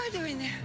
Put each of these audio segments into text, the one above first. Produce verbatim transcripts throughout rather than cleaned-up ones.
you doing there?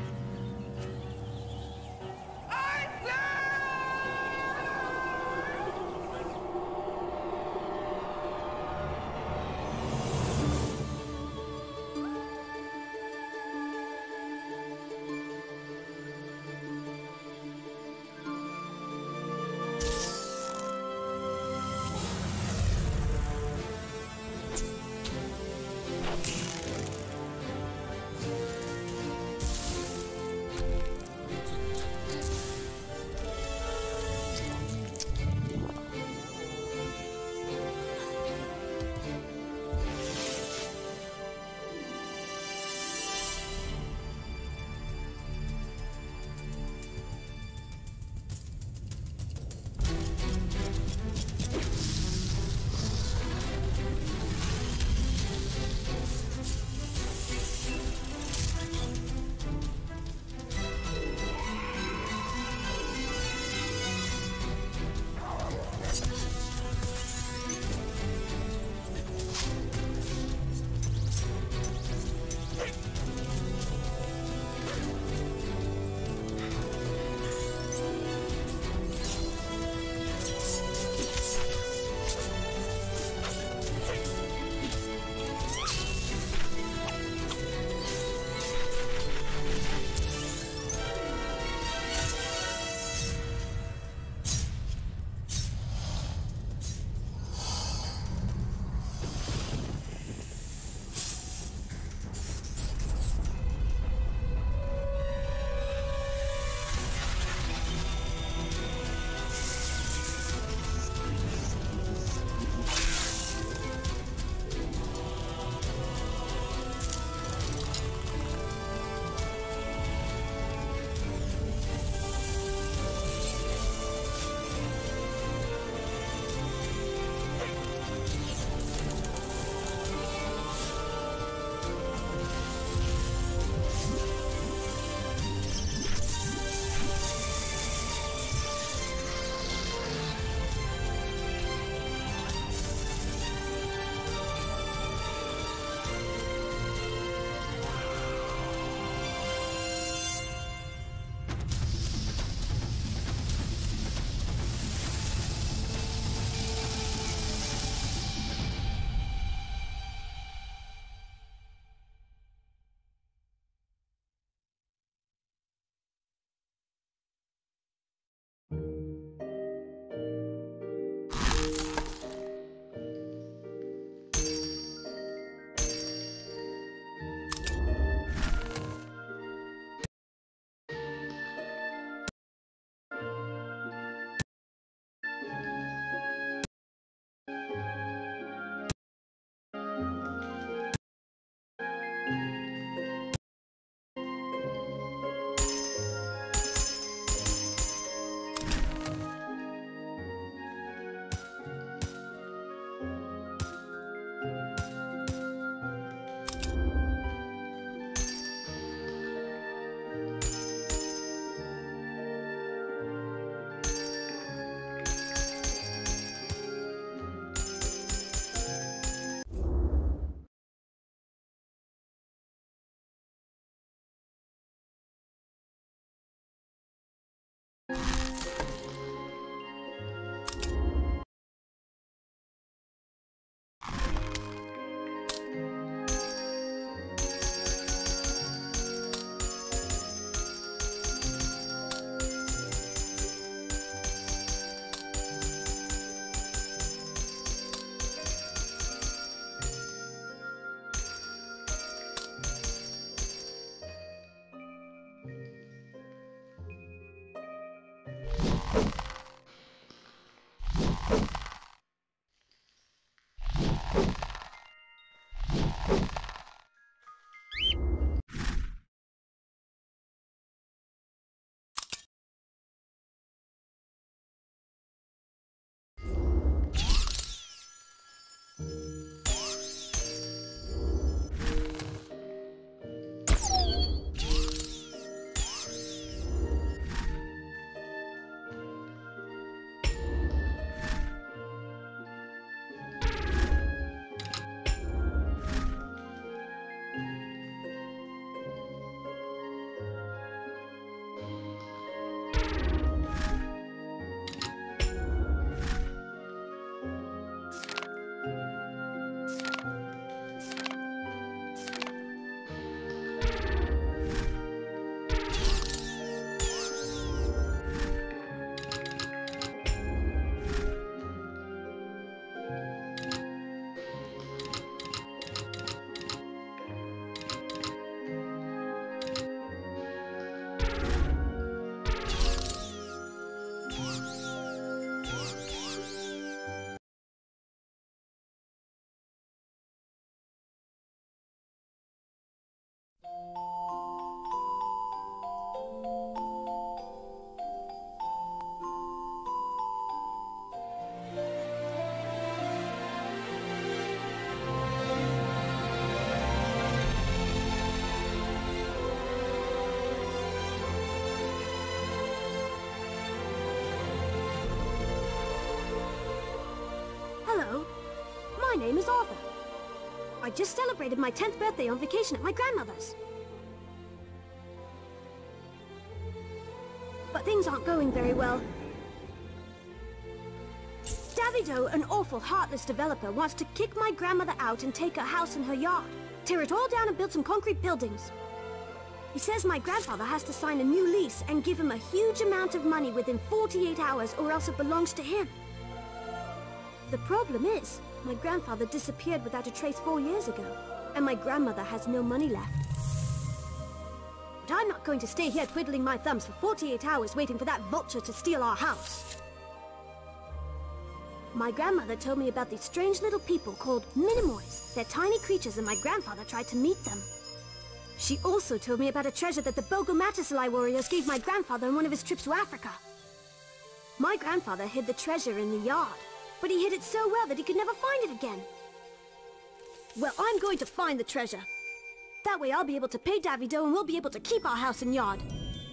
just celebrated my tenth birthday on vacation at my grandmother's. But things aren't going very well. Davido, an awful, heartless developer, wants to kick my grandmother out and take her house and her yard. Tear it all down and build some concrete buildings. He says my grandfather has to sign a new lease and give him a huge amount of money within forty-eight hours or else it belongs to him. The problem is, my grandfather disappeared without a trace four years ago, and my grandmother has no money left. But I'm not going to stay here twiddling my thumbs for forty-eight hours waiting for that vulture to steal our house. My grandmother told me about these strange little people called Minimoys. They're tiny creatures and my grandfather tried to meet them. She also told me about a treasure that the Bogo Matasalai warriors gave my grandfather on one of his trips to Africa. My grandfather hid the treasure in the yard, but he hid it so well that he could never find it again. Well, I'm going to find the treasure. That way I'll be able to pay Davido and we'll be able to keep our house and yard.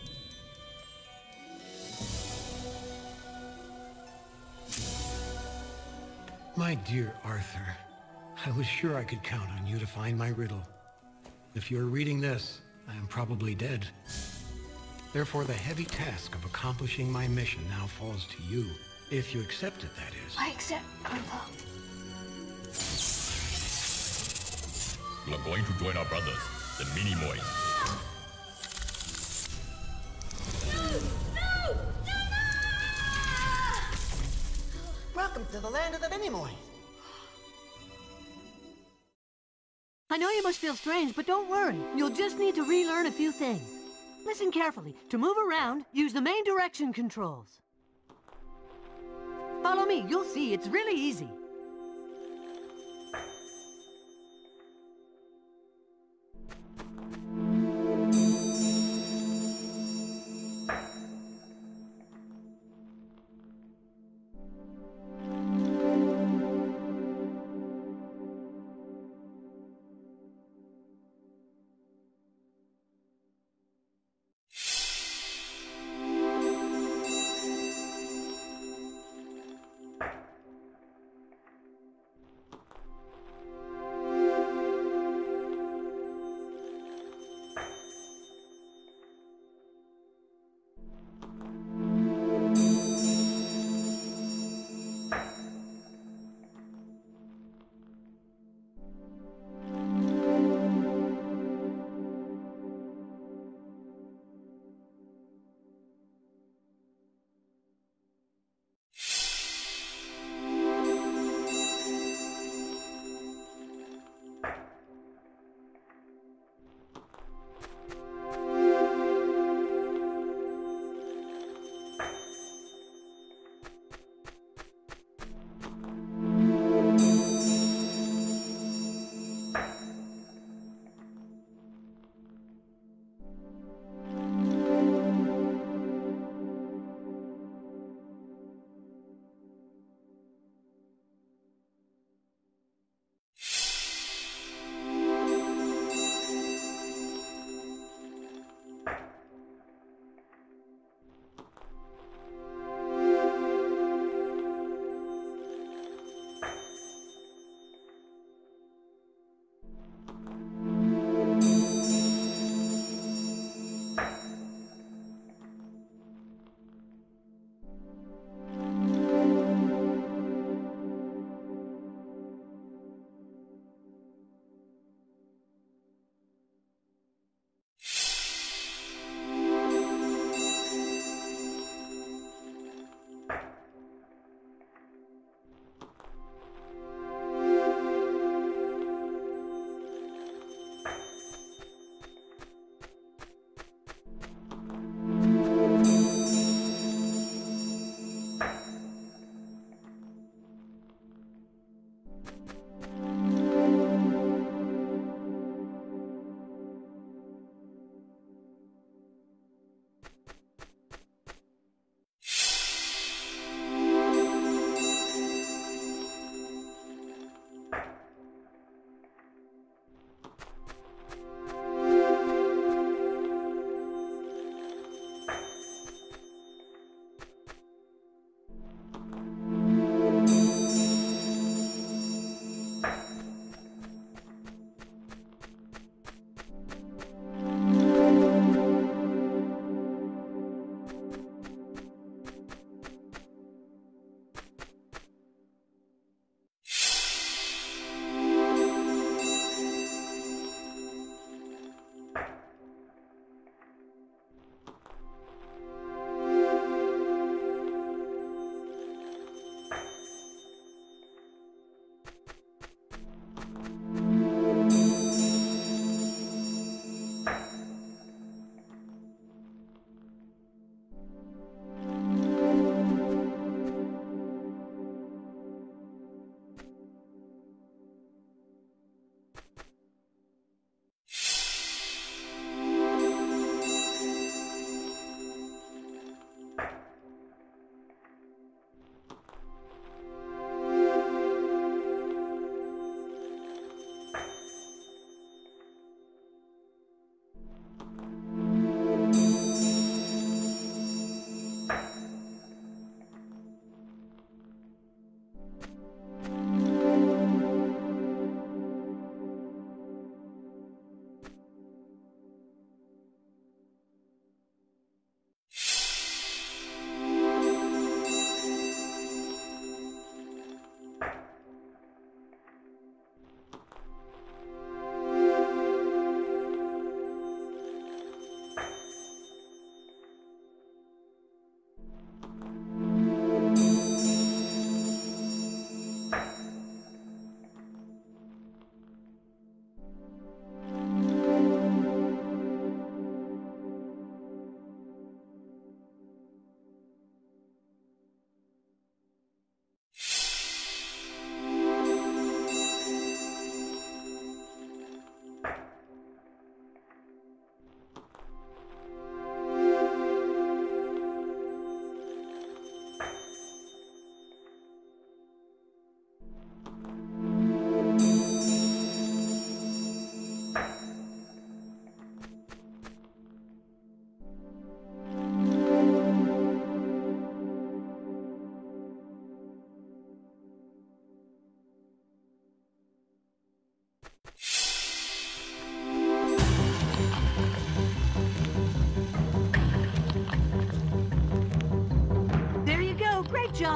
My dear Arthur, I was sure I could count on you to find my riddle. If you're reading this, I am probably dead. Therefore, the heavy task of accomplishing my mission now falls to you. If you accept it, that is. I accept, Grandpa. You are going to join our brothers, the Minimoys. Welcome to the land of the Minimoys. I know you must feel strange, but don't worry. You'll just need to relearn a few things. Listen carefully. To move around, use the main direction controls. Follow me. You'll see. It's really easy.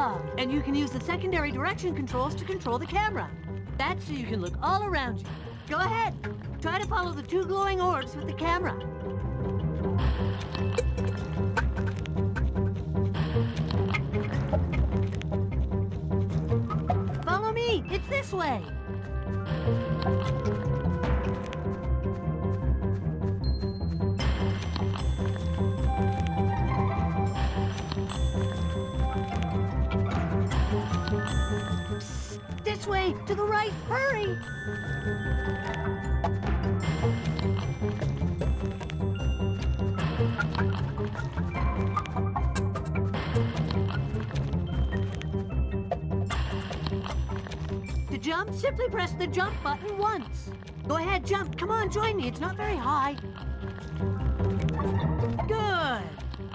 job! And you can use the secondary direction controls to control the camera. That's so you can look all around you. Go ahead. Try to follow the two glowing orbs with the camera. Follow me. It's this way. Psst, this way, to the right, hurry! To jump, simply press the jump button once. Go ahead, jump. Come on, join me. It's not very high. Good.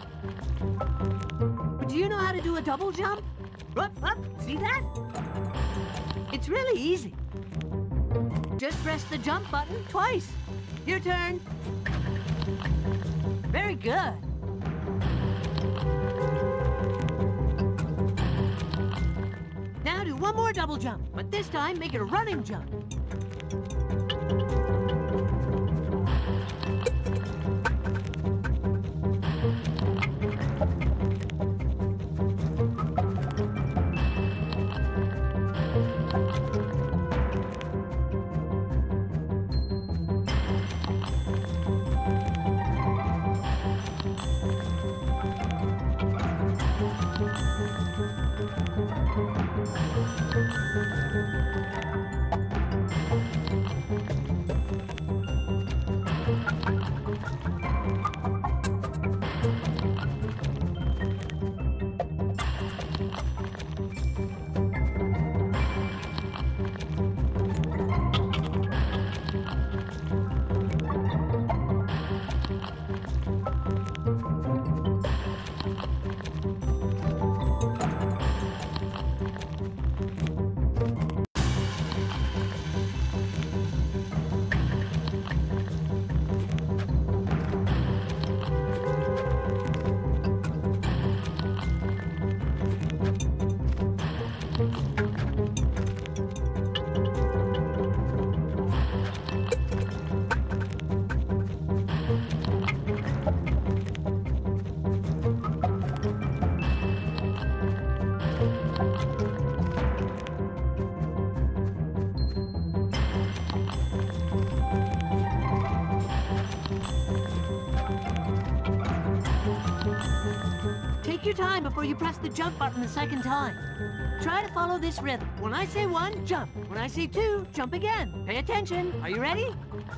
Do you know how to do a double jump? Up, up, see that? It's really easy. Just press the jump button twice. Your turn. Very good. Now do one more double jump, but this time make it a running jump. Take your time before you press the jump button the second time. Try to follow this rhythm. When I say one, jump. When I say two, jump again. Pay attention. Are you ready?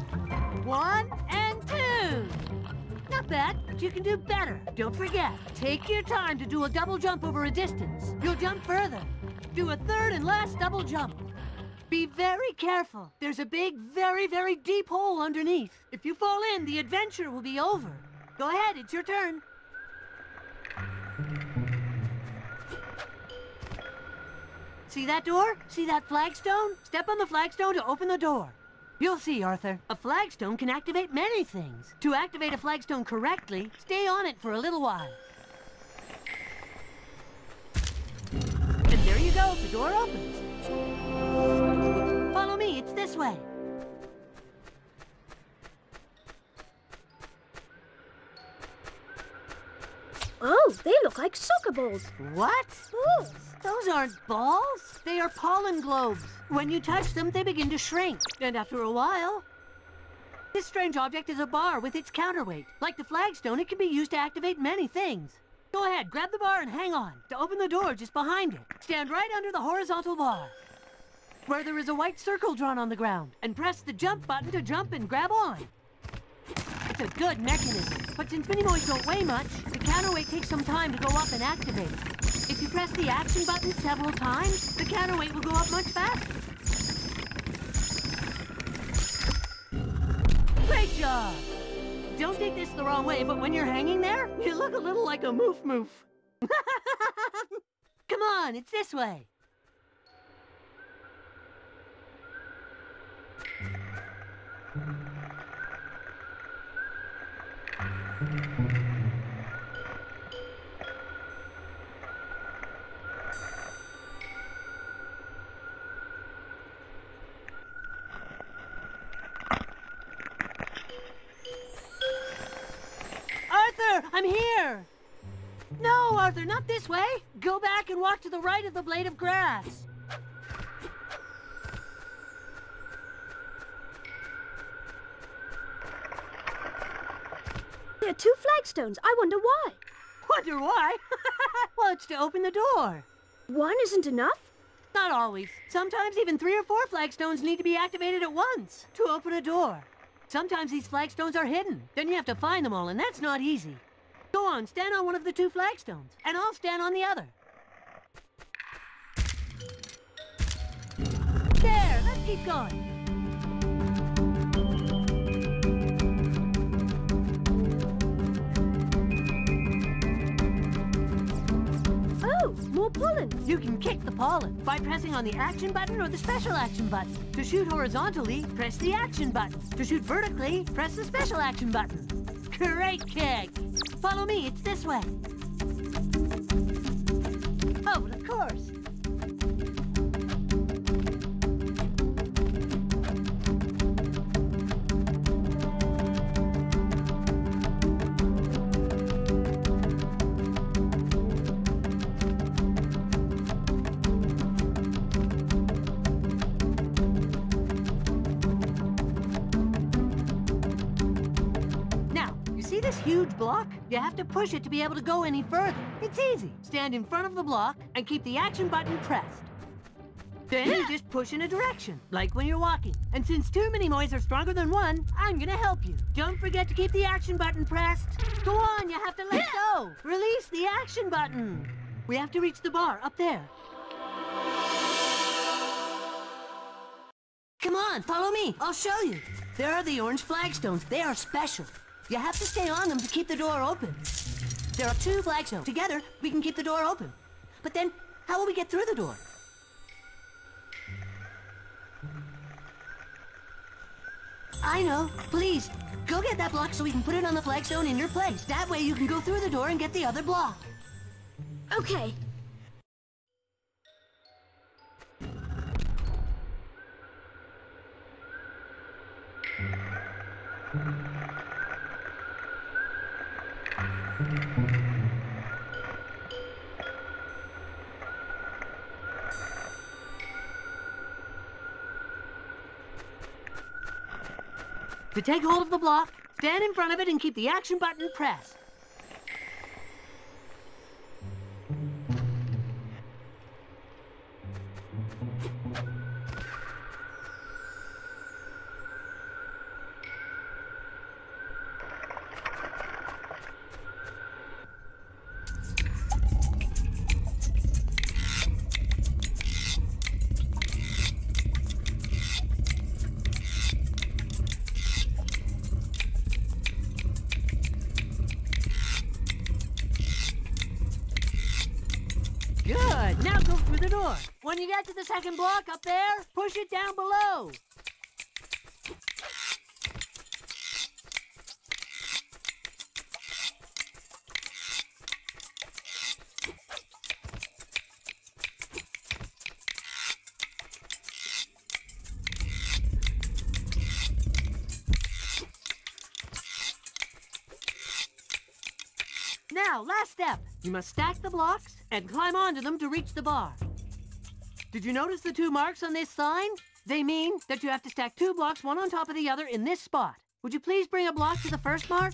One and two. Not bad, but you can do better. Don't forget, take your time to do a double jump over a distance. You'll jump further. Do a third and last double jump. Be very careful. There's a big, very, very deep hole underneath. If you fall in, the adventure will be over. Go ahead, it's your turn. See that door? See that flagstone? Step on the flagstone to open the door. You'll see, Arthur. A flagstone can activate many things. To activate a flagstone correctly, stay on it for a little while. And there you go, the door opens. Follow me, it's this way. Oh, they look like soccer balls. What? Balls. Those aren't balls. They are pollen globes. When you touch them, they begin to shrink. And after a while... This strange object is a bar with its counterweight. Like the flagstone, it can be used to activate many things. Go ahead, grab the bar and hang on. To open the door just behind it, stand right under the horizontal bar, where there is a white circle drawn on the ground, and press the jump button to jump and grab on. It's a good mechanism, but since Minimoys don't weigh much, the counterweight takes some time to go up and activate. If you press the action button several times, the counterweight will go up much faster. Great job! Don't take this the wrong way, but when you're hanging there, you look a little like a moof-moof. Come on, it's this way. Arthur, not this way. Go back and walk to the right of the blade of grass. There are two flagstones. I wonder why. Wonder why? Well, it's to open the door. One isn't enough? Not always. Sometimes even three or four flagstones need to be activated at once to open a door. Sometimes these flagstones are hidden. Then you have to find them all, and that's not easy. Go on, stand on one of the two flagstones, and I'll stand on the other. There, let's keep going. Oh, more pollen. You can kick the pollen by pressing on the action button or the special action button. To shoot horizontally, press the action button. To shoot vertically, press the special action button. Great kick! Follow me, it's this way. Oh, but of course. See this huge block? You have to push it to be able to go any further. It's easy. Stand in front of the block and keep the action button pressed. Then you just push in a direction, like when you're walking. And since two Minimoys are stronger than one, I'm gonna help you. Don't forget to keep the action button pressed. Go on, you have to let go. Release the action button. We have to reach the bar up there. Come on, follow me. I'll show you. There are the orange flagstones. They are special. You have to stay on them to keep the door open. There are two flagstones. Together, we can keep the door open. But then, how will we get through the door? I know. Please, go get that block so we can put it on the flagstone in your place. That way you can go through the door and get the other block. Okay. To take hold of the block, stand in front of it and keep the action button pressed. Good. Now go through the door. When you get to the second block up there, push it down below. Now, last step. You must stack the blocks and climb onto them to reach the bar. Did you notice the two marks on this sign? They mean that you have to stack two blocks one on top of the other in this spot. Would you please bring a block to the first mark?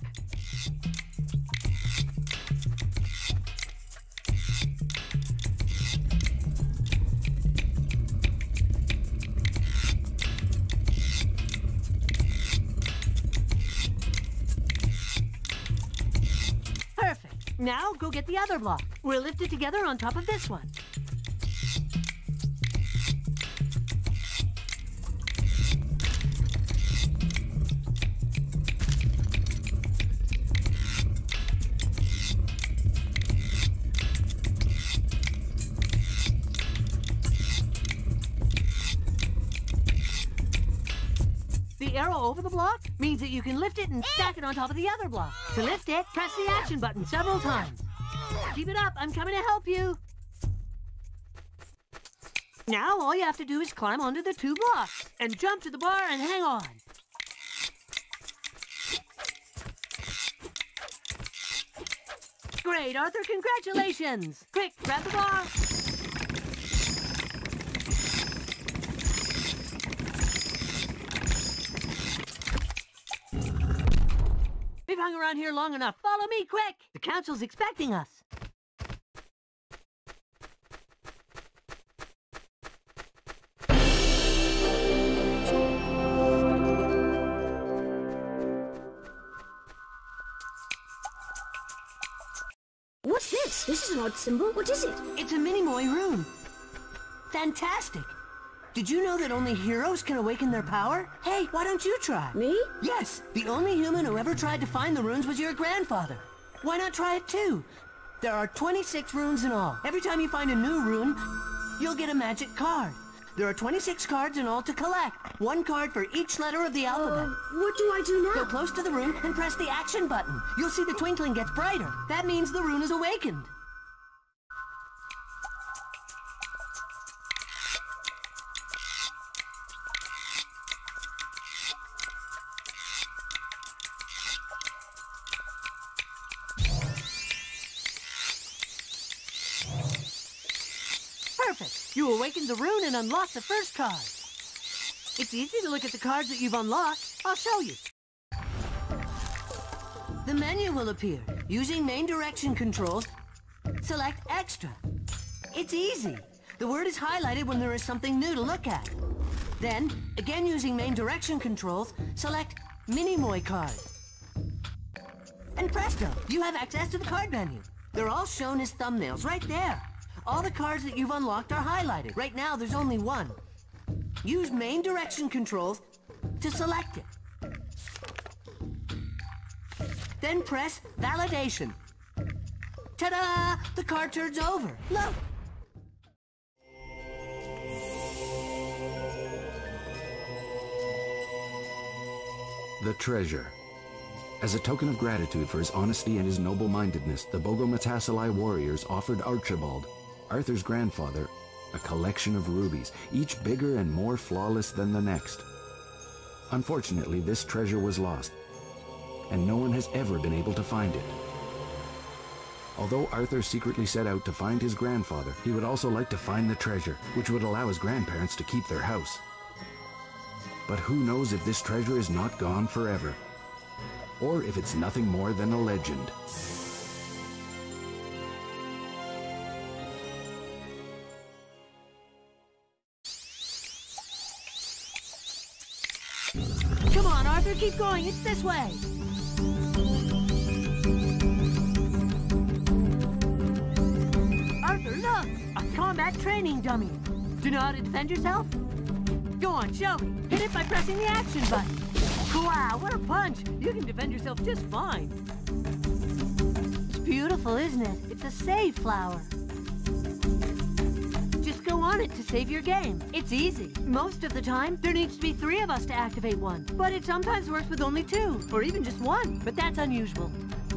Perfect. Now go get the other block. We'll lift it together on top of this one. The arrow over the block means that you can lift it and stack it on top of the other block. To lift it, press the action button several times. Keep it up, I'm coming to help you. Now all you have to do is climb onto the two blocks and jump to the bar and hang on. Great, Arthur, congratulations! Quick, grab the bar! We've hung around here long enough. Follow me, quick! The council's expecting us. What's this? This is an odd symbol. What is it? It's a Minimoy rune. Fantastic! Did you know that only heroes can awaken their power? Hey, why don't you try? Me? Yes, the only human who ever tried to find the runes was your grandfather. Why not try it too? There are twenty-six runes in all. Every time you find a new rune, you'll get a magic card. There are twenty-six cards in all to collect. One card for each letter of the alphabet. Uh, what do I do Go now? close to the rune and press the action button. You'll see the twinkling gets brighter. That means the rune is awakened. Perfect. You awakened the rune and unlocked the first card. It's easy to look at the cards that you've unlocked. I'll show you. The menu will appear. Using main direction controls, select Extra. It's easy. The word is highlighted when there is something new to look at. Then, again using main direction controls, select Minimoy card. And presto, you have access to the card menu. They're all shown as thumbnails right there. All the cards that you've unlocked are highlighted. Right now, there's only one. Use main direction controls to select it. Then press Validation. Ta-da! The card turns over. Look! The treasure. As a token of gratitude for his honesty and his noble-mindedness, the Bogomatasali warriors offered Archibald, Arthur's grandfather, a collection of rubies, each bigger and more flawless than the next. Unfortunately, this treasure was lost, and no one has ever been able to find it. Although Arthur secretly set out to find his grandfather, he would also like to find the treasure, which would allow his grandparents to keep their house. But who knows if this treasure is not gone forever, or if it's nothing more than a legend. Come on, Arthur, keep going. It's this way. Arthur, look! A combat training dummy. Do you know how to defend yourself? Go on, show me. Hit it by pressing the action button. Wow, what a punch! You can defend yourself just fine. It's beautiful, isn't it? It's a save flower. Just go on it to save your game. It's easy. Most of the time, there needs to be three of us to activate one. But it sometimes works with only two, or even just one. But that's unusual.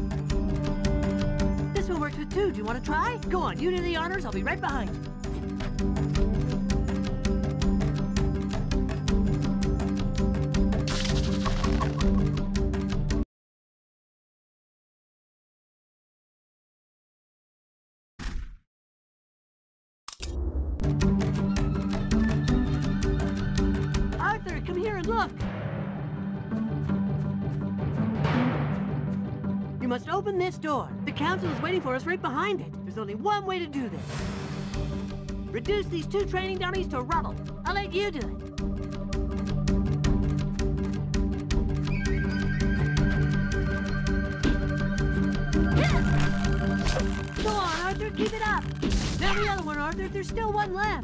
This one works with two. Do you want to try? Go on, you do the honors. I'll be right behind you. Come here and look! You must open this door. The council is waiting for us right behind it. There's only one way to do this. Reduce these two training dummies to rubble. I'll let you do it. Go on, Arthur, keep it up. Now the other one, Arthur. There's still one left.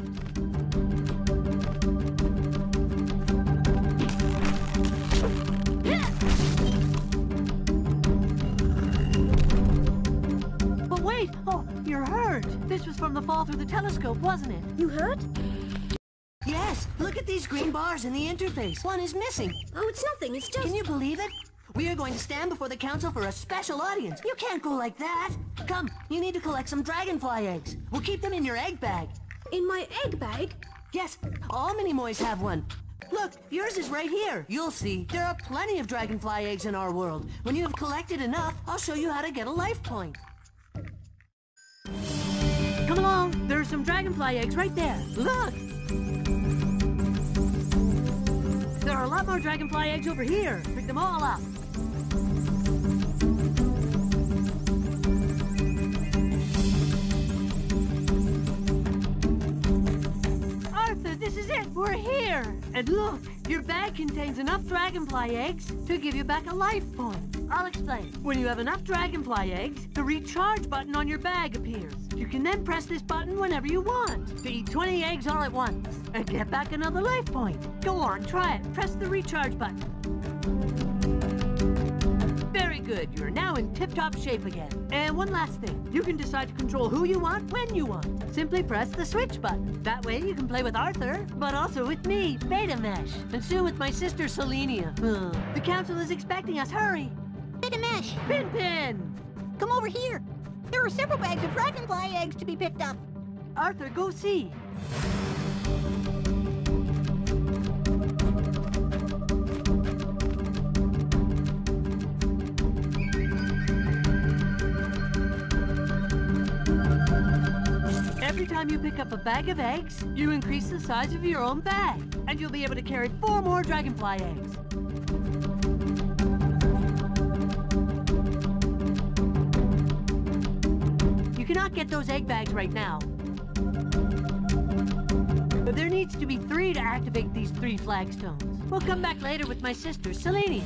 Wait! Oh, you're hurt! This was from the fall through the telescope, wasn't it? You hurt? Yes! Look at these green bars in the interface. One is missing. Oh, it's nothing. It's just... Can you believe it? We are going to stand before the council for a special audience. You can't go like that. Come, you need to collect some dragonfly eggs. We'll keep them in your egg bag. In my egg bag? Yes, all Minimoys have one. Look, yours is right here. You'll see. There are plenty of dragonfly eggs in our world. When you have collected enough, I'll show you how to get a life point. Come along. There are some dragonfly eggs right there. Look! There are a lot more dragonfly eggs over here. Pick them all up. Arthur, this is it. We're here. And look, your bag contains enough dragonfly eggs to give you back a life point. I'll explain. When you have enough dragonfly eggs, the recharge button on your bag appears. You can then press this button whenever you want to eat twenty eggs all at once and get back another life point. Go on, try it. Press the recharge button. Very good. You're now in tip-top shape again. And one last thing. You can decide to control who you want when you want. Simply press the switch button. That way you can play with Arthur, but also with me, Betamesh, and soon with my sister Selenia. The council is expecting us. Hurry! Betamesh! Pin Pin! Come over here. There are several bags of dragonfly eggs to be picked up. Arthur, go see. Every time you pick up a bag of eggs, you increase the size of your own bag, and you'll be able to carry four more dragonfly eggs. You cannot get those egg bags right now. But there needs to be three to activate these three flagstones. We'll come back later with my sister, Selenia.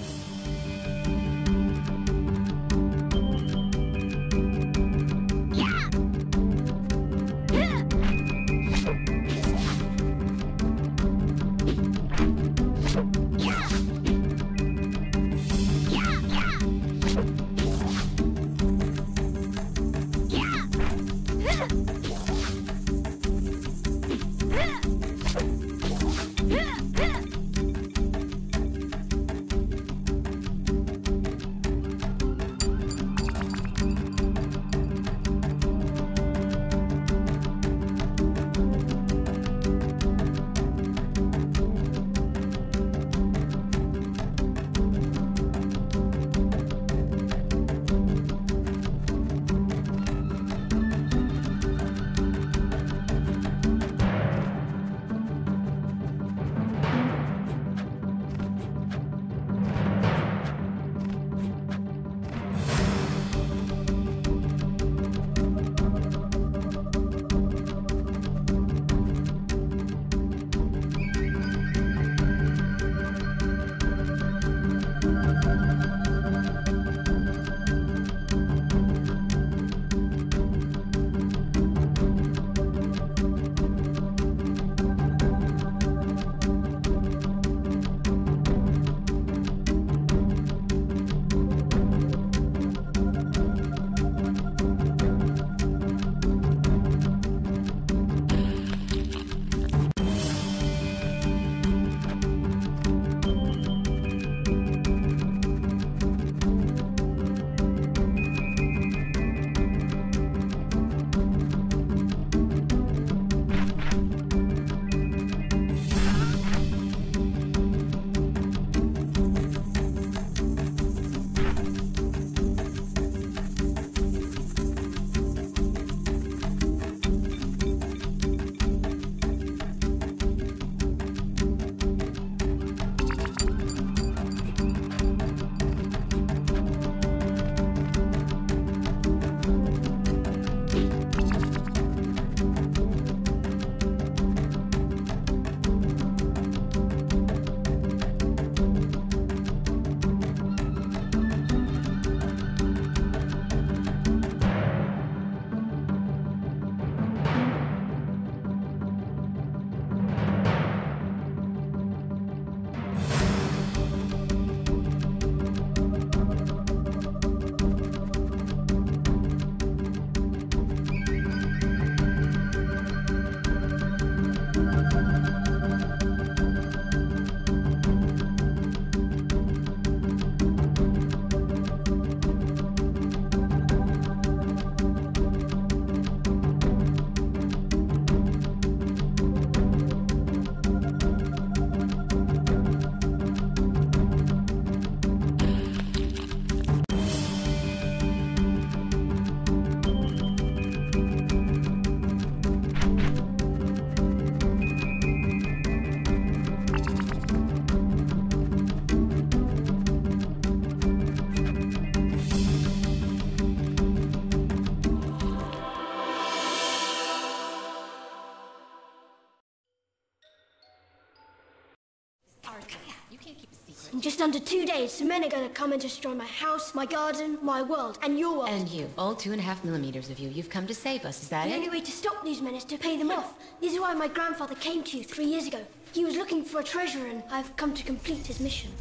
In just under two days, some men are gonna come and destroy my house, my garden, my world, and your world. And you. All two and a half millimeters of you. You've come to save us, is that The it? only way to stop these men is to pay them off. This is why my grandfather came to you three years ago. He was looking for a treasure, and I've come to complete his mission.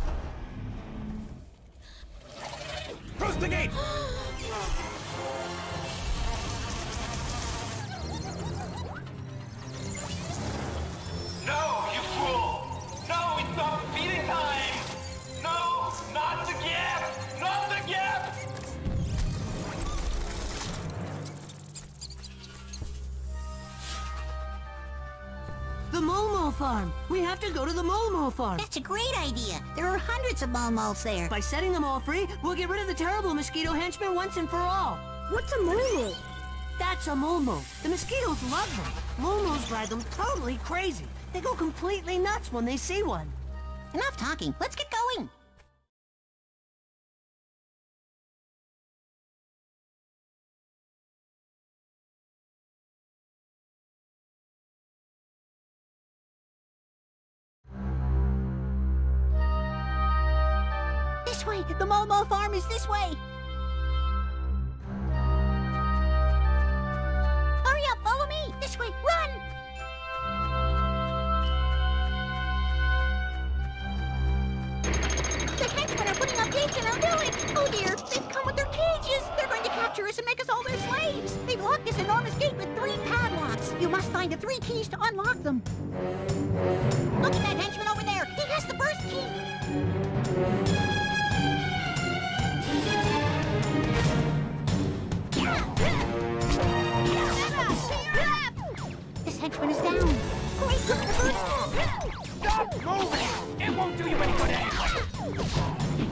Close the gate! No, you fool! No, it's not feeding time! No, not the gap! Not the gap! The Momo Farm! We have to go to the Momo Farm! That's a great idea. There are hundreds of Momos there. By setting them all free, we'll get rid of the terrible mosquito henchmen once and for all. What's a Momo? That's a Momo. The mosquitoes love them. Momos drive them totally crazy. They go completely nuts when they see one. Enough talking. Let's get going. This way! The Momo Farm is this way! Hurry up! Follow me! This way! Run! The henchmen are putting up gates in our village! Oh dear! They've come with their cages! They're going to capture us and make us all their slaves! They've locked this enormous gate with three padlocks! You must find the three keys to unlock them! Look at that henchman over there! He has the first key! This henchman is down. Great, good, the first. Stop moving! It won't do you any good anyway!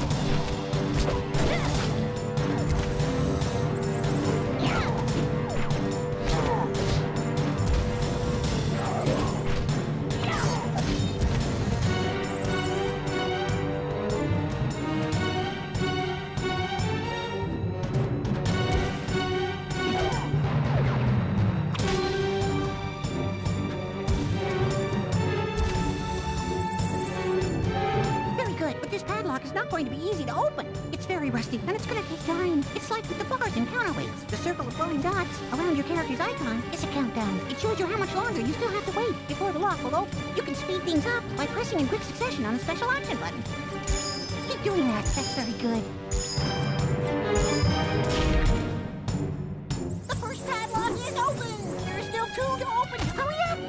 Is not going to be easy to open. It's very rusty, and it's going to take time. It's like with the bars and counterweights. The circle of glowing dots around your character's icon is a countdown. It shows you how much longer you still have to wait before the lock will open. You can speed things up by pressing in quick succession on the special action button. Keep doing that. That's very good. The first padlock is open. There are still two to open. Hurry up!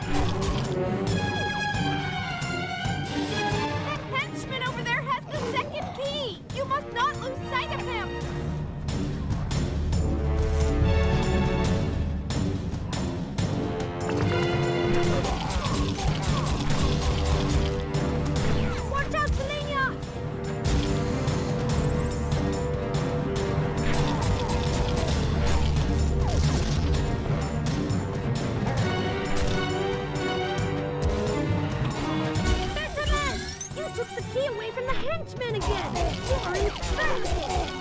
You must not lose sight of him! Watch out, Selenia! Benjamin! You took the key away from the henchmen again! You are infected!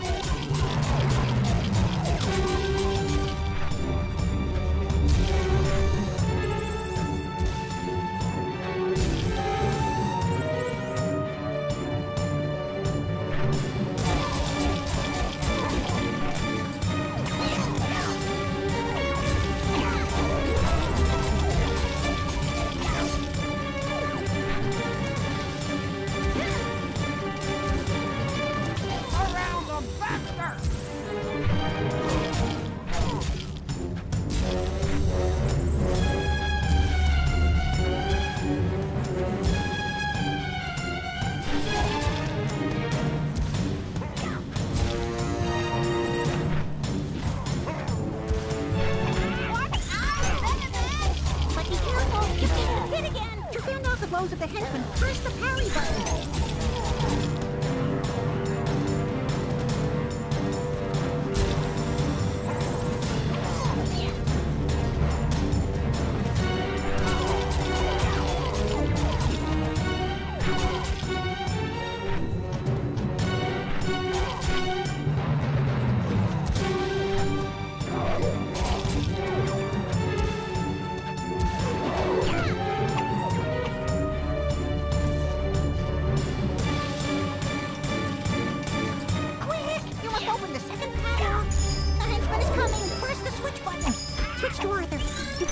blows of the henchmen, press the parry button.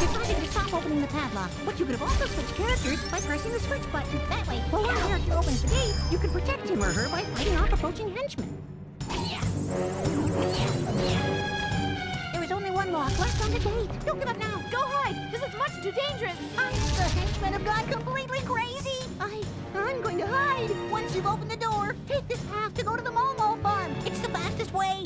decided to stop opening the padlock, but you could have also switched characters by pressing the switch button. That way, when one character opens the gate, you can protect him or her by fighting off approaching henchmen. There is only one lock left on the gate. Don't give up now. Go hide! This is much too dangerous! I, the henchmen have gone completely crazy. I, I'm going to hide. Once you've opened the door, take this path to go to the Momo farm. It's the fastest way.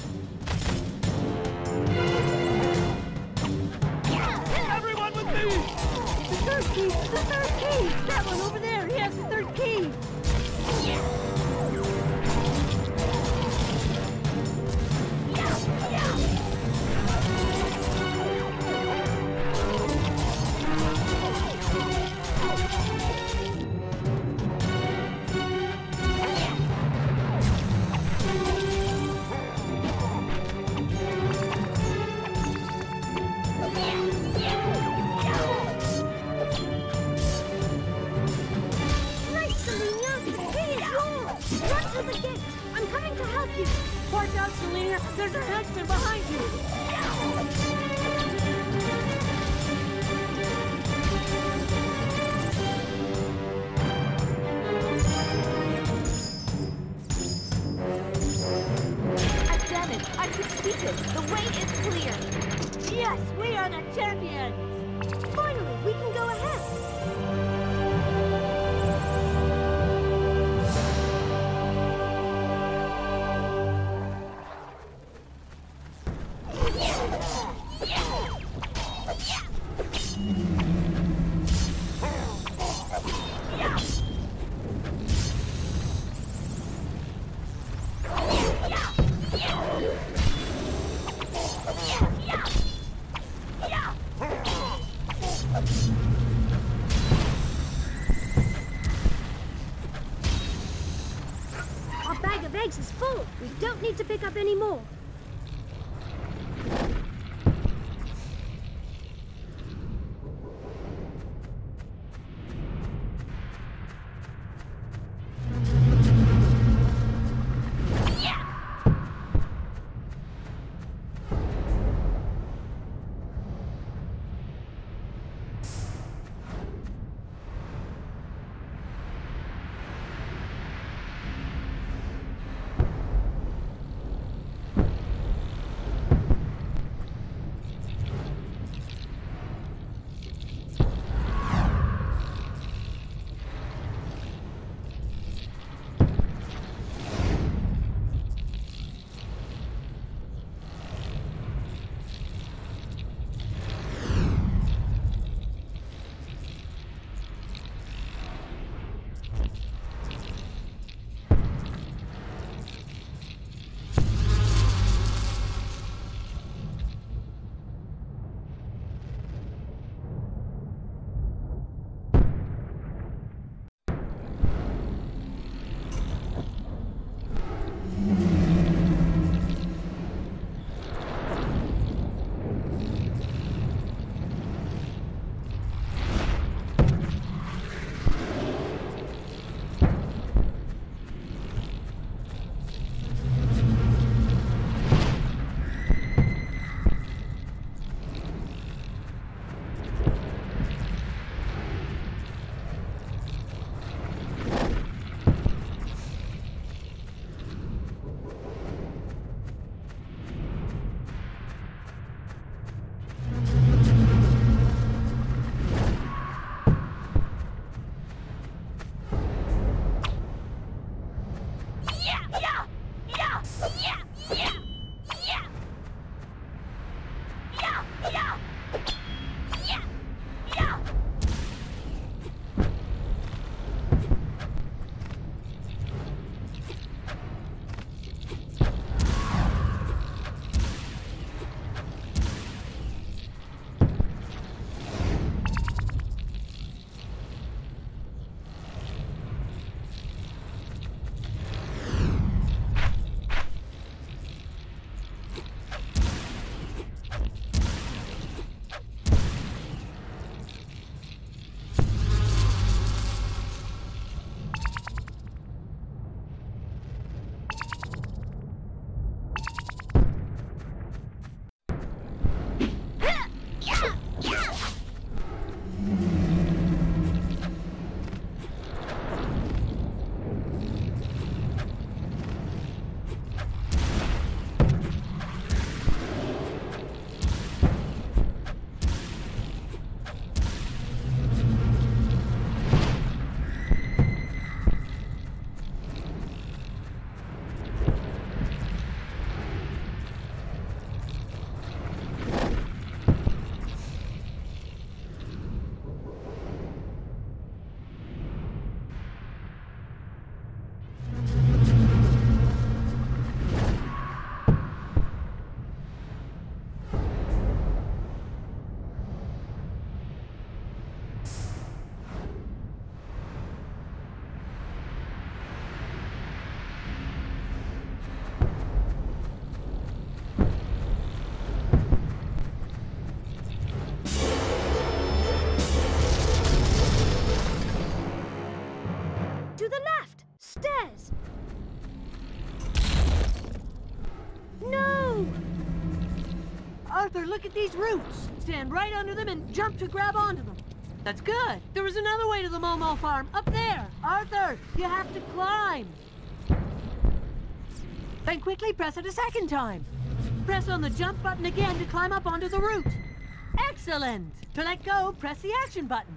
Everyone with me! The third key! The third key! That one over there! He has the third key! Watch out, Selena! There's a henchman behind you! I've done it! I could speak it! The way is clear! Yes, we are the champions! Finally, we can go ahead! Our bag of eggs is full. We don't need to pick up any more. Arthur, look at these roots. Stand right under them and jump to grab onto them. That's good. There was another way to the Momo farm, up there. Arthur, you have to climb. Then quickly press it a second time. Press on the jump button again to climb up onto the root. Excellent. To let go, press the action button.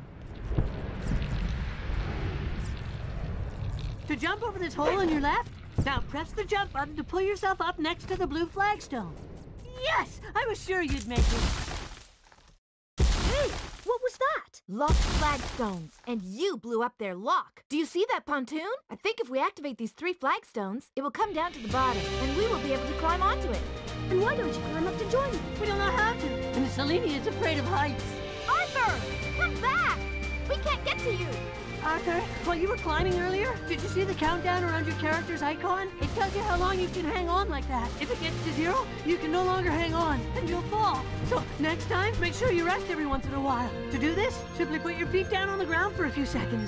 To jump over this hole on your left, now press the jump button to pull yourself up next to the blue flagstone. Yes! I was sure you'd make it. Hey, what was that? Locked flagstones, and you blew up their lock. Do you see that pontoon? I think if we activate these three flagstones, it will come down to the bottom, and we will be able to climb onto it. And why don't you climb up to join me? We don't know how to, and Selene is afraid of heights. Arthur! Come back! We can't get to you! Arthur, while you were climbing earlier, did you see the countdown around your character's icon? It tells you how long you can hang on like that. If it gets to zero, you can no longer hang on, and you'll fall. So next time, make sure you rest every once in a while. To do this, simply put your feet down on the ground for a few seconds.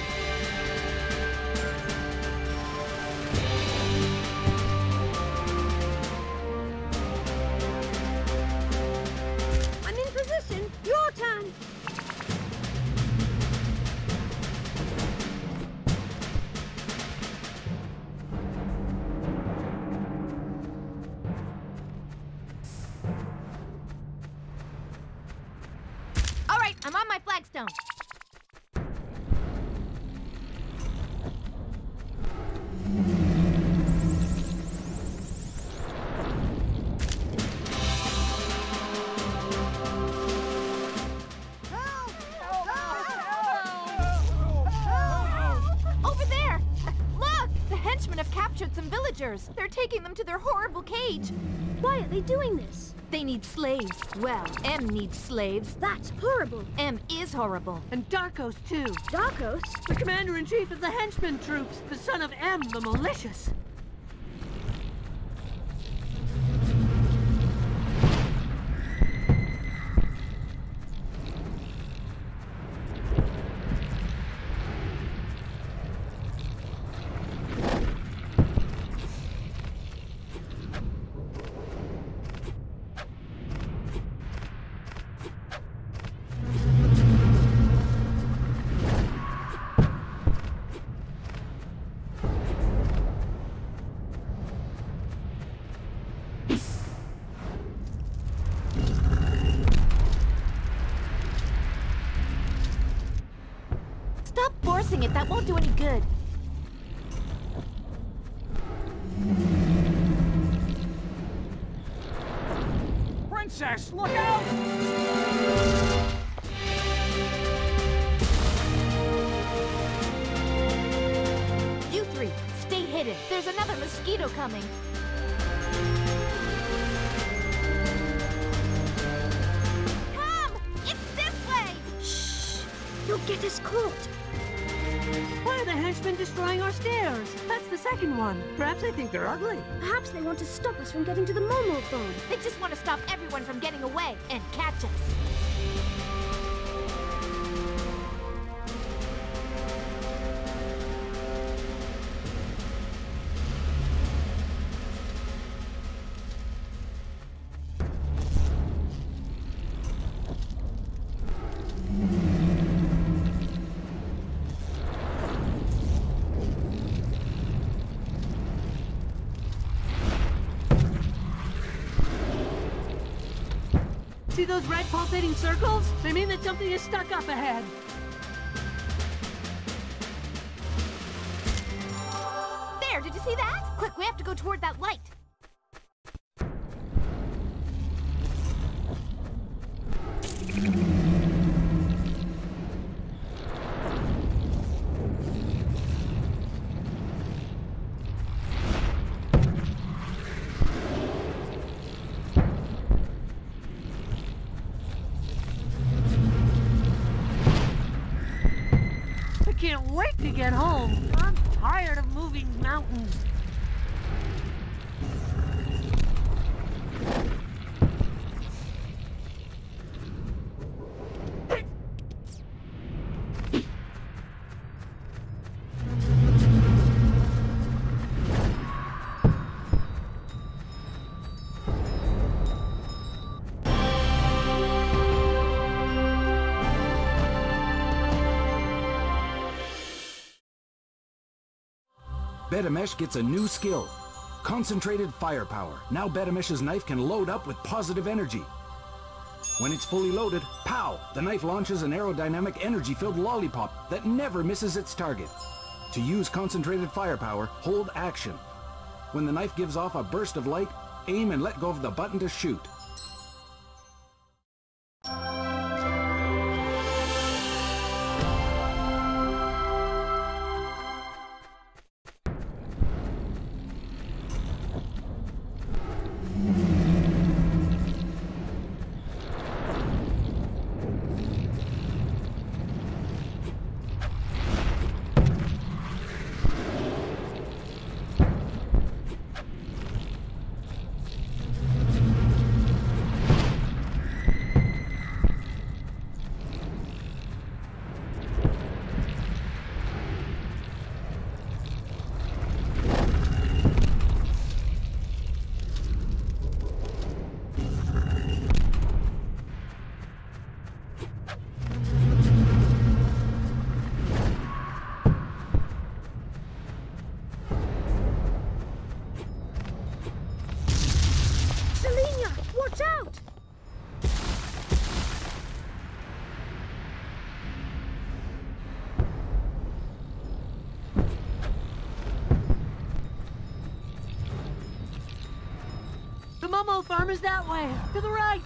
I'm in position. Your turn. I'm on my flagstone. Over there! Look! The henchmen have captured some villagers. They're taking them to their horrible cage. Why are they doing this? They need slaves. Well, M needs slaves. That's horrible. M is horrible. And Darkos, too. Darkos? The commander-in-chief of the henchman troops, the son of M the malicious. Stop forcing it. That won't do any good. Princess, look out! You three, stay hidden. There's another mosquito coming. Come! It's this way! Shh! You'll get us caught. Why are the henchmen destroying our stairs? That's the second one. Perhaps they think they're ugly. Perhaps they want to stop us from getting to the Momo phone. They just want to stop everyone from getting away and catch us. See those red pulsating circles? They mean that something is stuck up ahead. There, did you see that? Quick, we have to go toward that light. I can't wait to get home. I'm tired of moving mountains. Betamesh gets a new skill. Concentrated firepower. Now Betamesh's knife can load up with positive energy. When it's fully loaded, pow! The knife launches an aerodynamic energy-filled lollipop that never misses its target. To use concentrated firepower, hold action. When the knife gives off a burst of light, aim and let go of the button to shoot. The Momo farm is that way, to the right.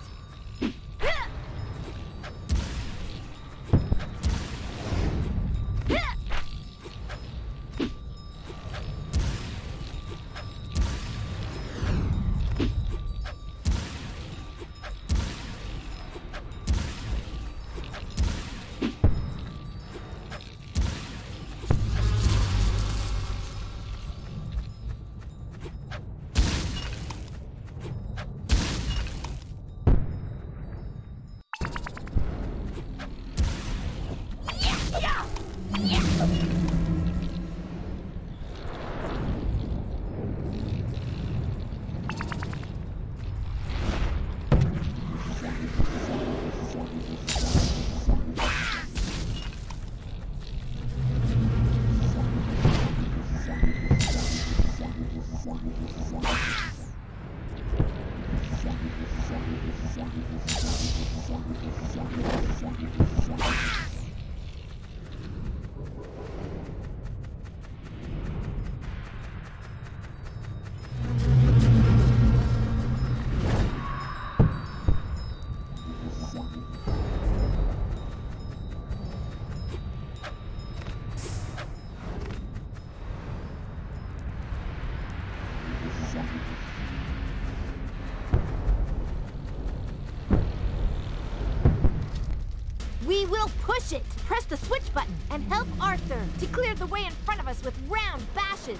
We will push it! Press the switch button and help Arthur to clear the way in front of us with round bashes!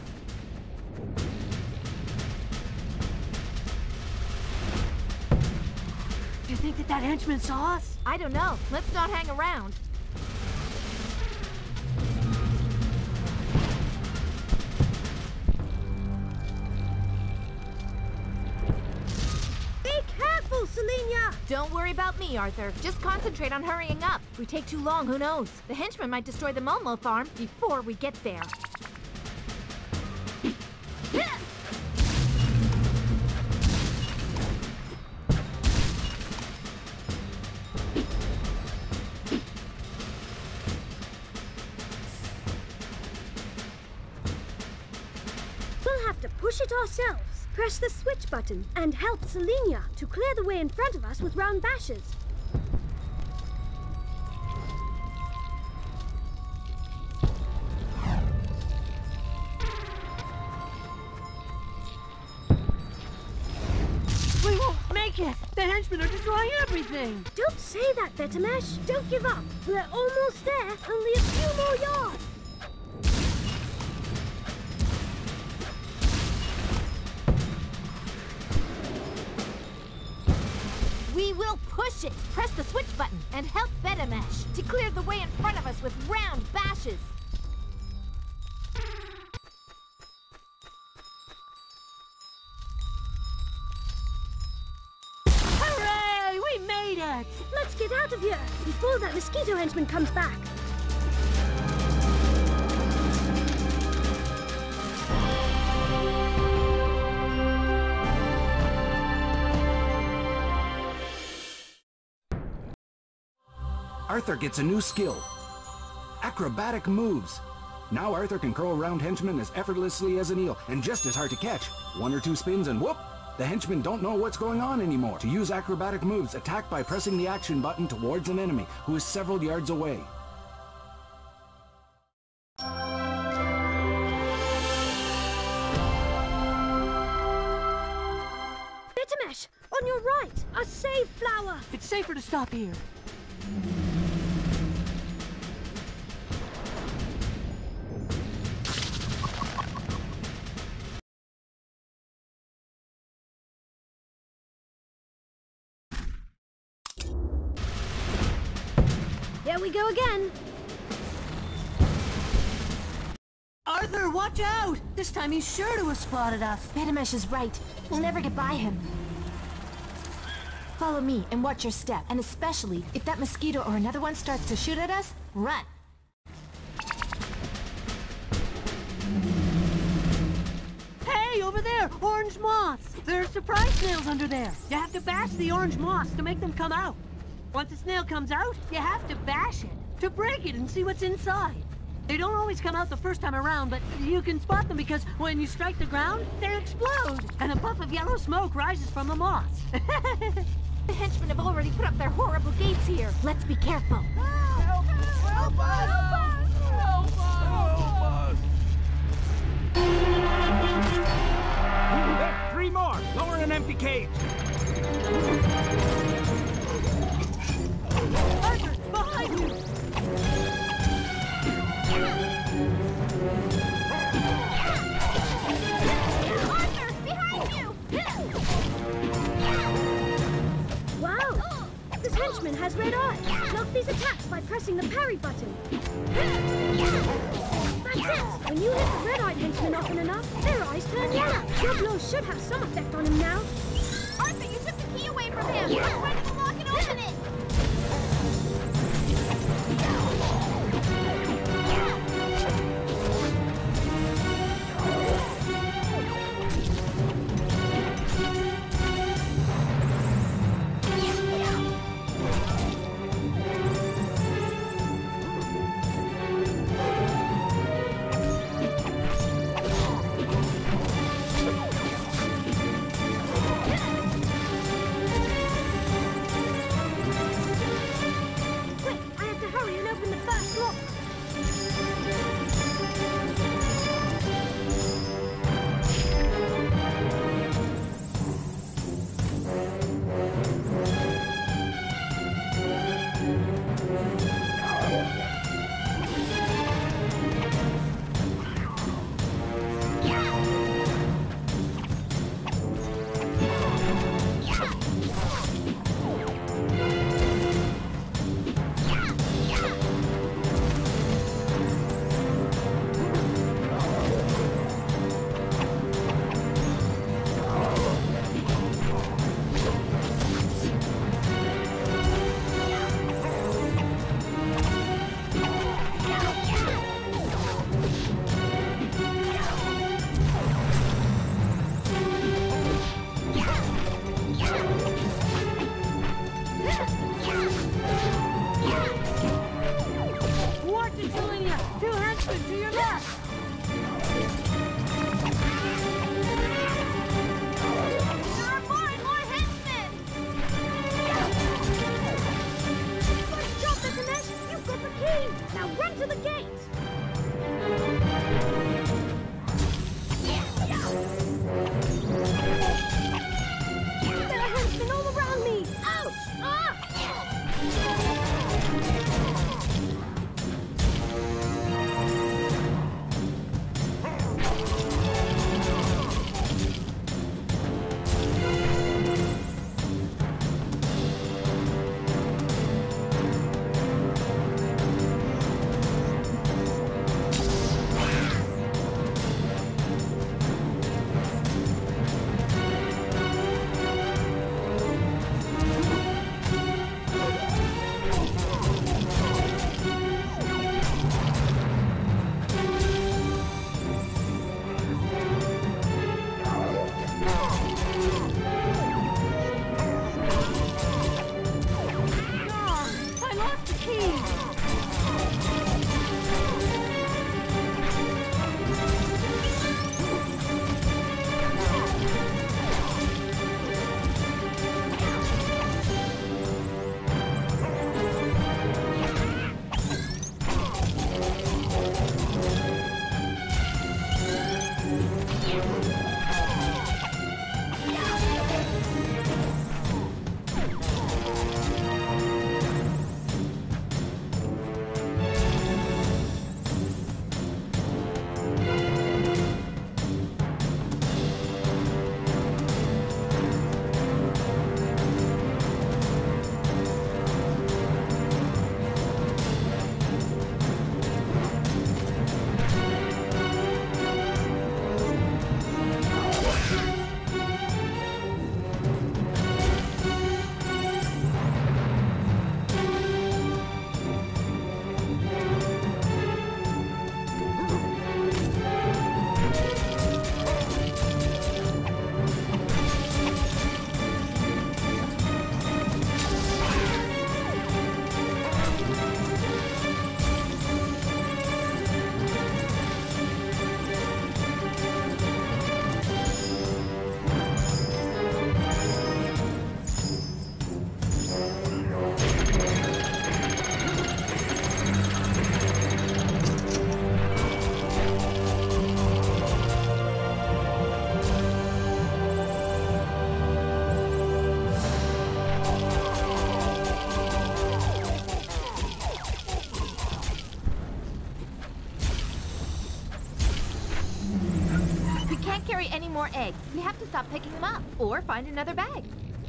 Do you think that that henchman saw us? I don't know. Let's not hang around. Selenia! Don't worry about me, Arthur. Just concentrate on hurrying up. If we take too long, who knows? The henchman might destroy the Momo farm before we get there. We'll have to push it ourselves. Press the switch button and help Selenia to clear the way in front of us with round bashes. We won't make it! The henchmen are destroying everything! Don't say that, Betamesh. Don't give up. We're almost there. Only a few more yards. We will push it! Press the switch button and help Betamesh to clear the way in front of us with round bashes! Hooray! We made it! Let's get out of here before that mosquito henchman comes back. Arthur gets a new skill. Acrobatic moves. Now Arthur can curl around henchmen as effortlessly as an eel, and just as hard to catch. One or two spins and whoop! The henchmen don't know what's going on anymore. To use acrobatic moves, attack by pressing the action button towards an enemy who is several yards away. Bittermesh! On your right! A save flower! It's safer to stop here. Here we go again! Arthur, watch out! This time he's sure to have spotted us. Bittermesh is right. We'll never get by him. Follow me and watch your step. And especially, if that mosquito or another one starts to shoot at us, run. Hey, over there! Orange moss! There are surprise snails under there. You have to bash the orange moss to make them come out. Once a snail comes out, you have to bash it, to break it and see what's inside. They don't always come out the first time around, but you can spot them because when you strike the ground, they explode, and a puff of yellow smoke rises from the moss. The henchmen have already put up their horrible gates here. Let's be careful. Help! Help us! Help us! Help us! There, three more! Lower an empty cage! Arthur, behind you! Arthur, behind you! Wow! This henchman has red eyes. Block these attacks by pressing the parry button. That's it! When you hit the red-eyed henchman often enough, their eyes turn yellow. Your blows should have some effect on him now. Arthur, you took the key away from him! I'm ready to lock and open it! more eggs. We have to stop picking them up, or find another bag.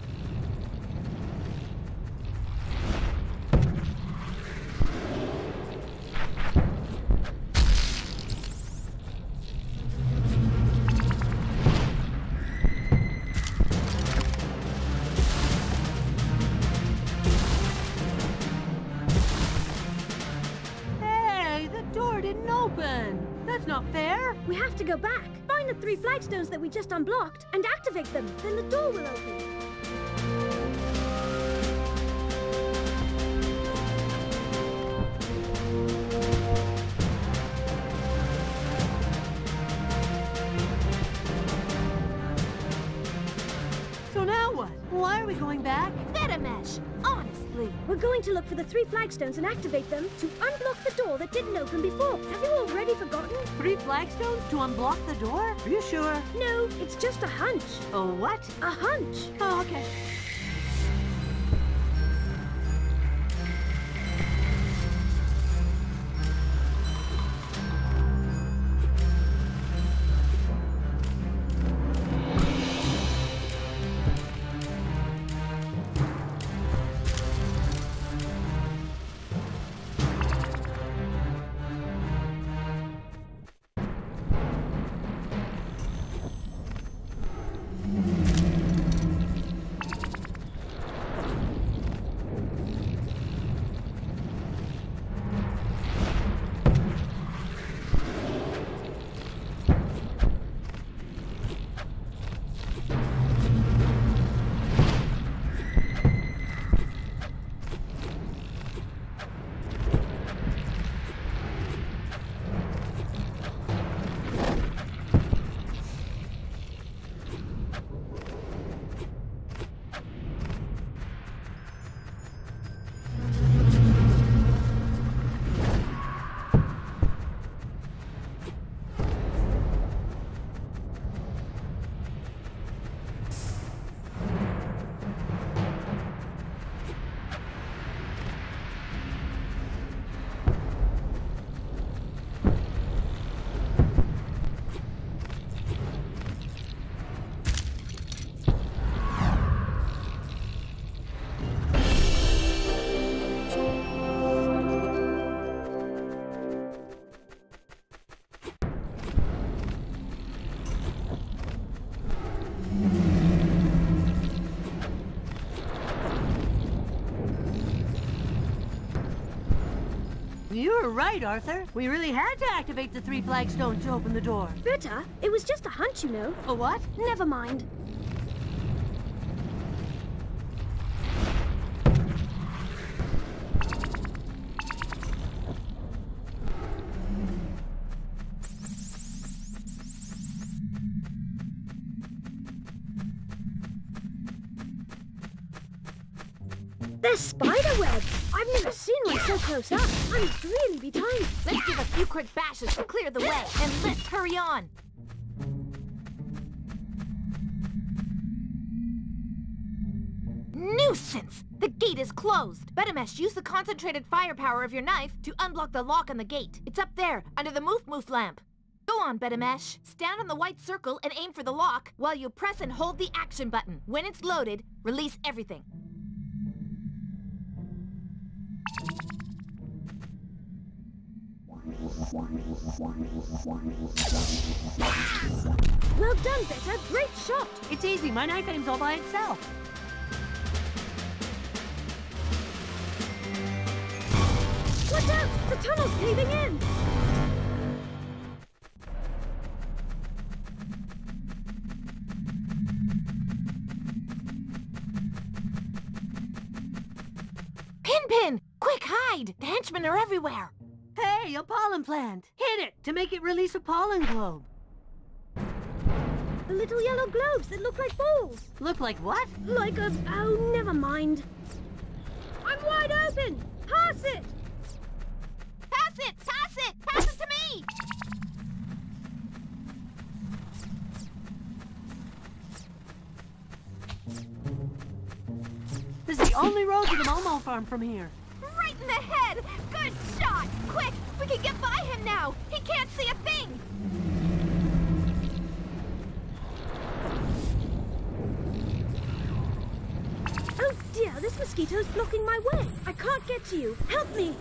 That's not fair. We have to go back, find the three flagstones that we just unblocked, and activate them. Then the door will open. So now what? Why are we going back? Betamesh! Honestly. We're going to look for the three flagstones and activate them to unblock the door that didn't open before. Have you already forgotten? Three flagstones to unblock the door? Are you sure? No, it's just a hunch. A what? A hunch. Oh, okay. You were right, Arthur. We really had to activate the three flagstones to open the door. Bitter, it was just a hunch, you know. A what? Never mind. They're spider webs! I've never seen one so close up. I must really be timed. Let's give a few quick bashes to clear the way, and let's hurry on. Nuisance! The gate is closed. Betamesh, use the concentrated firepower of your knife to unblock the lock on the gate. It's up there, under the Moof Moof lamp. Go on, Betamesh. Stand on the white circle and aim for the lock while you press and hold the action button. When it's loaded, release everything. Well done, Bitter. Great shot. It's easy. My knife aims all by itself. Watch out! The tunnel's caving in! Pinpin! Quick, hide! The henchmen are everywhere! Hey, a pollen plant! Hit it to make it release a pollen globe. The little yellow globes that look like balls. Look like what? Like a... oh, never mind. I'm wide open! Pass it! Pass it! Pass it! Pass it to me! This is the only road to the Momo farm from here. Right in the head! Good shot! Quick! We can get by him now! He can't see a thing! Oh dear, this mosquito's blocking my way. I can't get to you. Help me!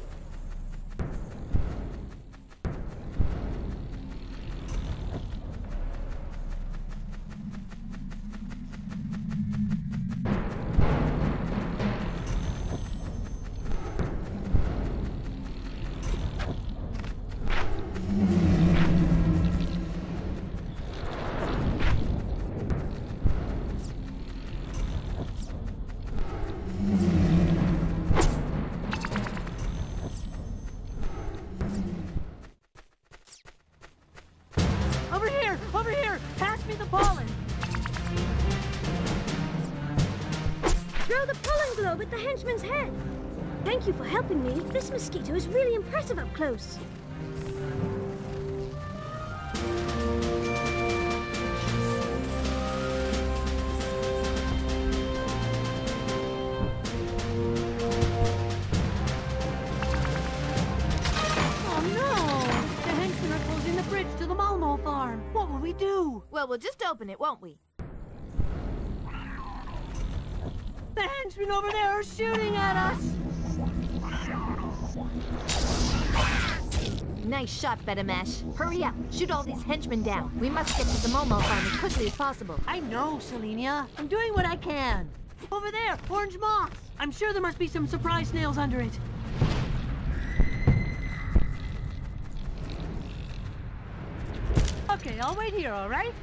Over here! Over here! Pass me the pollen! Throw the pollen globe at the henchman's head. Thank you for helping me. This mosquito is really impressive up close. What will we do? Well, we'll just open it, won't we? The henchmen over there are shooting at us! Nice shot, Betamash. Hurry up. Shoot all these henchmen down. We must get to the Momo farm as quickly as possible. I know, Selenia. I'm doing what I can. Over there, orange moss. I'm sure there must be some surprise snails under it. Okay, I'll wait here, all right?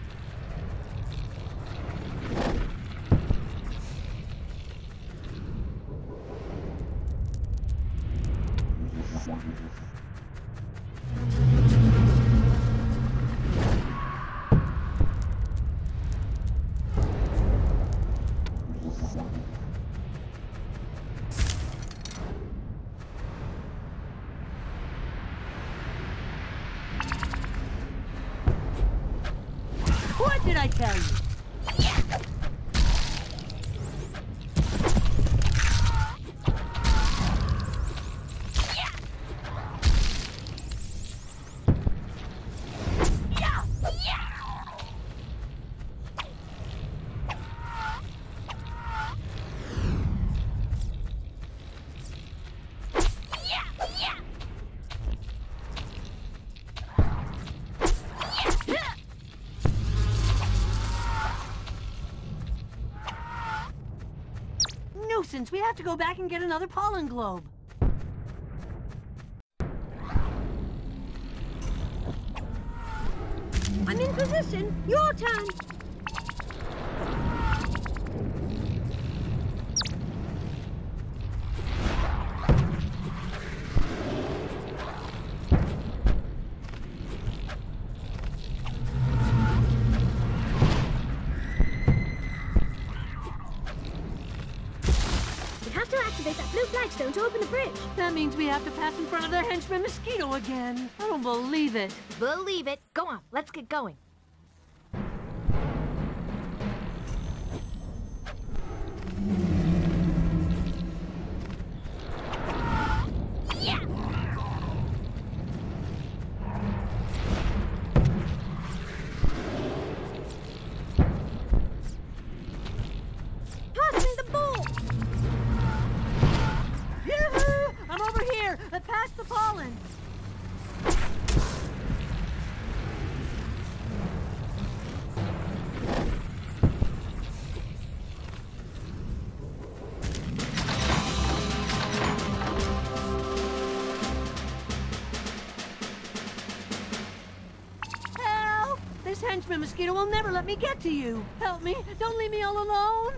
What did I tell you? Nuisance! We have to go back and get another pollen globe. I'm in position. Your turn. That blue flagstone to open the bridge. That means we have to pass in front of their henchman Mosquito again. I don't believe it. Believe it. Go on, let's get going. Pass me the ball. I'm over here! Pass the pollen! Help! This henchman Mosquito will never let me get to you! Help me! Don't leave me all alone!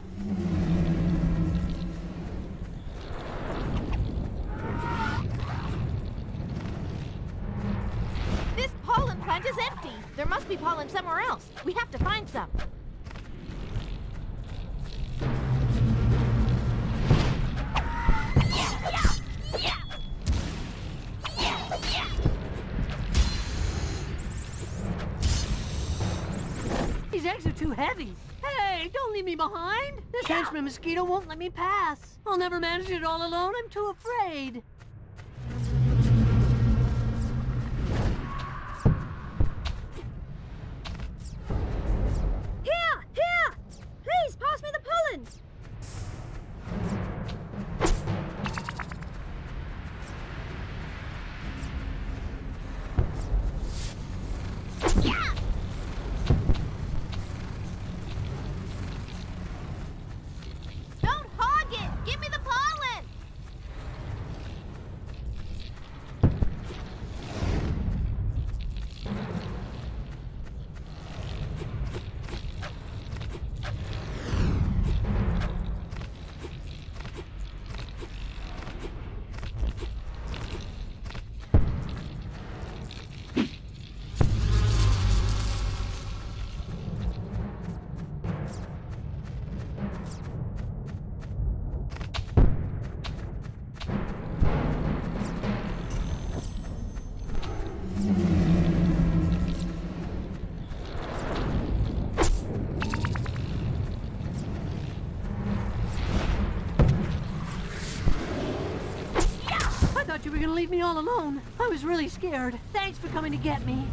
Plant is empty. There must be pollen somewhere else. We have to find some. These eggs are too heavy. Hey, don't leave me behind. This henchman Mosquito won't let me pass. I'll never manage it all alone. I'm too afraid. Here! Here! Please, pass me the pollen! were gonna leave me all alone. I was really scared. Thanks for coming to get me.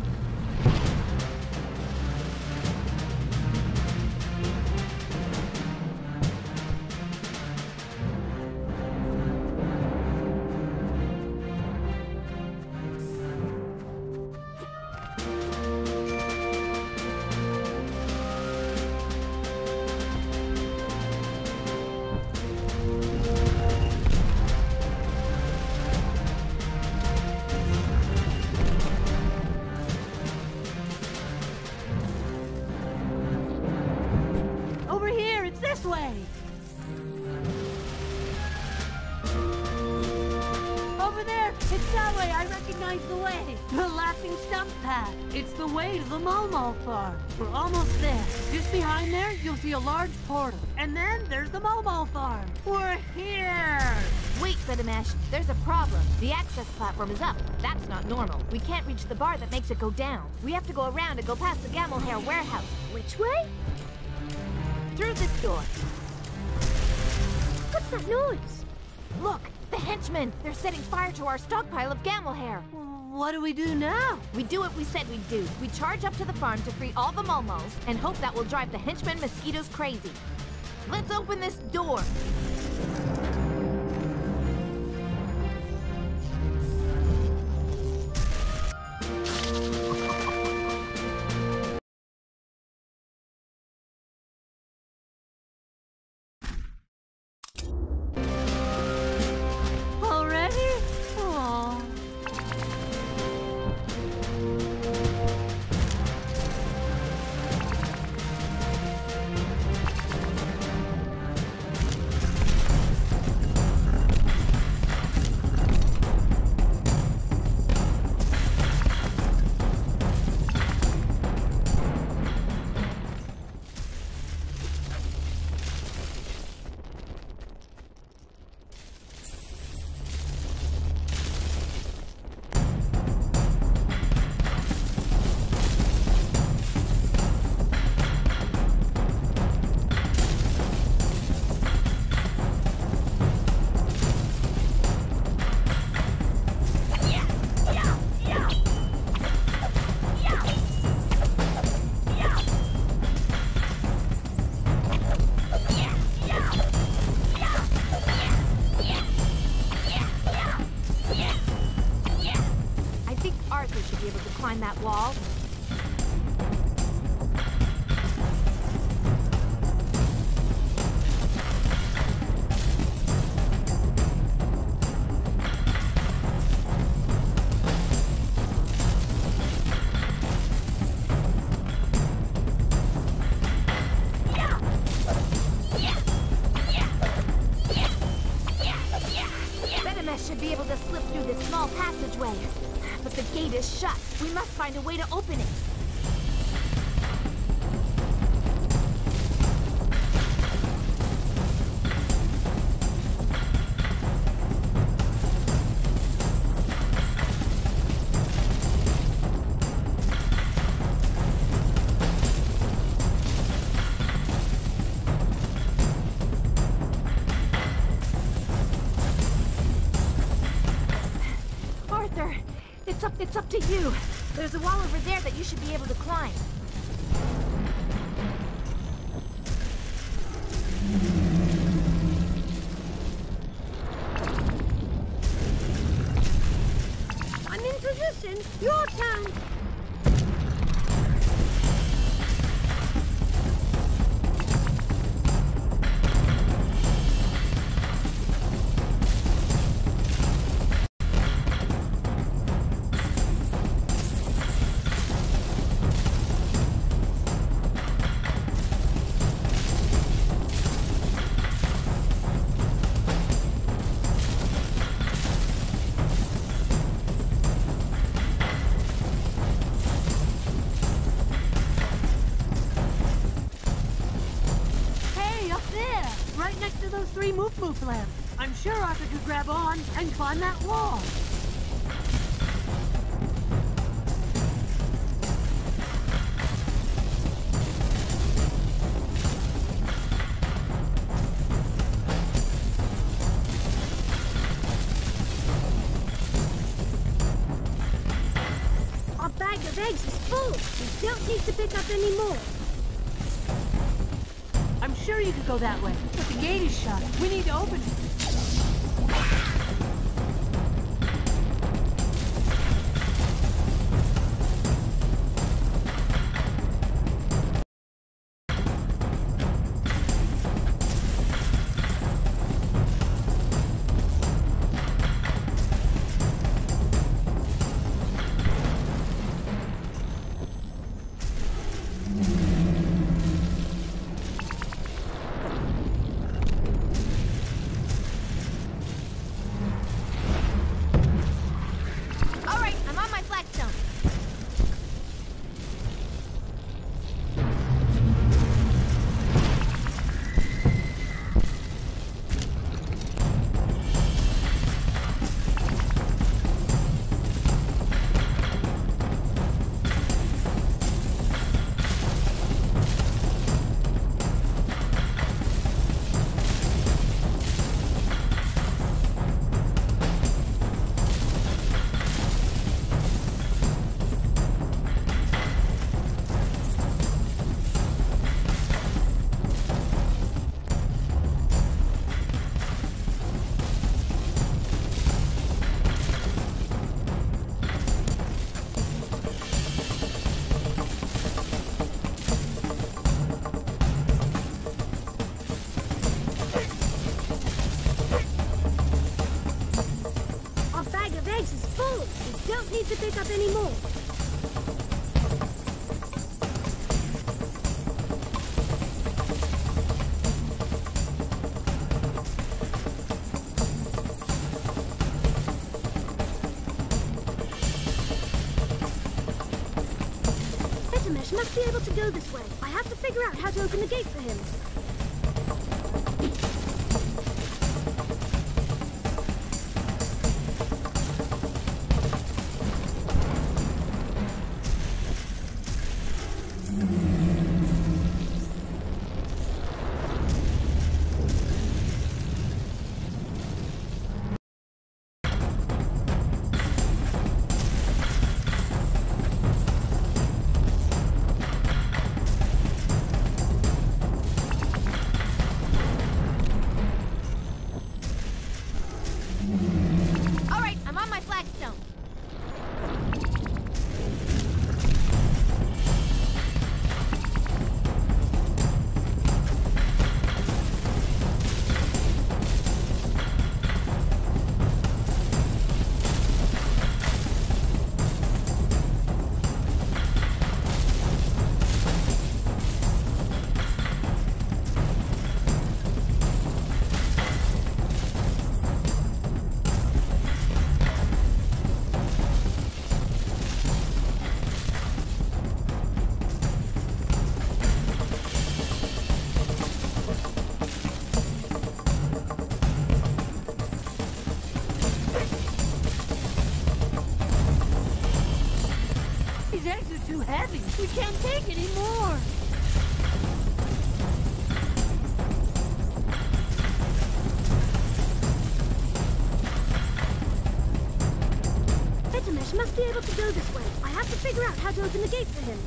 It's the way to the Momo Farm. We're almost there. Just behind there, you'll see a large portal. And then there's the Momo Farm. We're here! Wait, Zetamesh. There's a problem. The access platform is up. That's not normal. We can't reach the bar that makes it go down. We have to go around and go past the Gamelhair warehouse. Which way? Through this door. What's that noise? Look, the henchmen. They're setting fire to our stockpile of Gamelhair. What do we do now? We do what we said we'd do. We charge up to the farm to free all the Momos and hope that will drive the henchmen mosquitoes crazy. Let's open this door. That wall. Zetamesh should be able to slip through this small passageway. But the gate is shut. We must find a way to open it. It's up, it's up to you. There's a wall over there that you should be able to climb. I'm in position. Your turn. Moof lamp. I'm sure Arthur could grab on and climb that wall. full! We don't need to pick up any more! I'm sure you could go that way, but the gate is shut. We need to open it. To pick up any more. Vitamesh must be able to go this way. I have to figure out how to open the gate for him. These eggs are too heavy. We can't take any more. Vitamesh must be able to go this way. I have to figure out how to open the gate for him.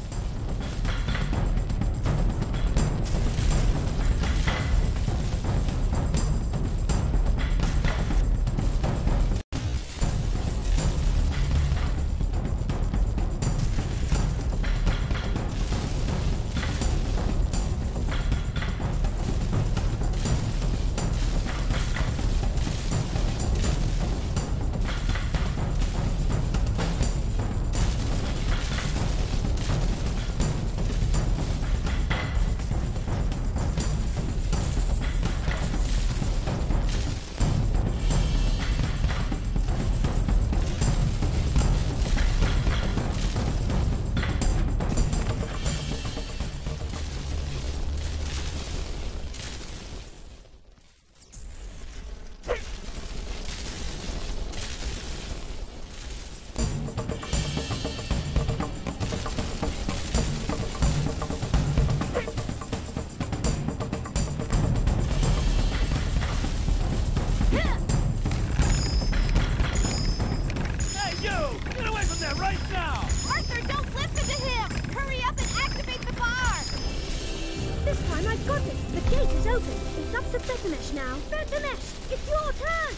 Listen, it's up to Betimesh now. Betimesh, it's your turn!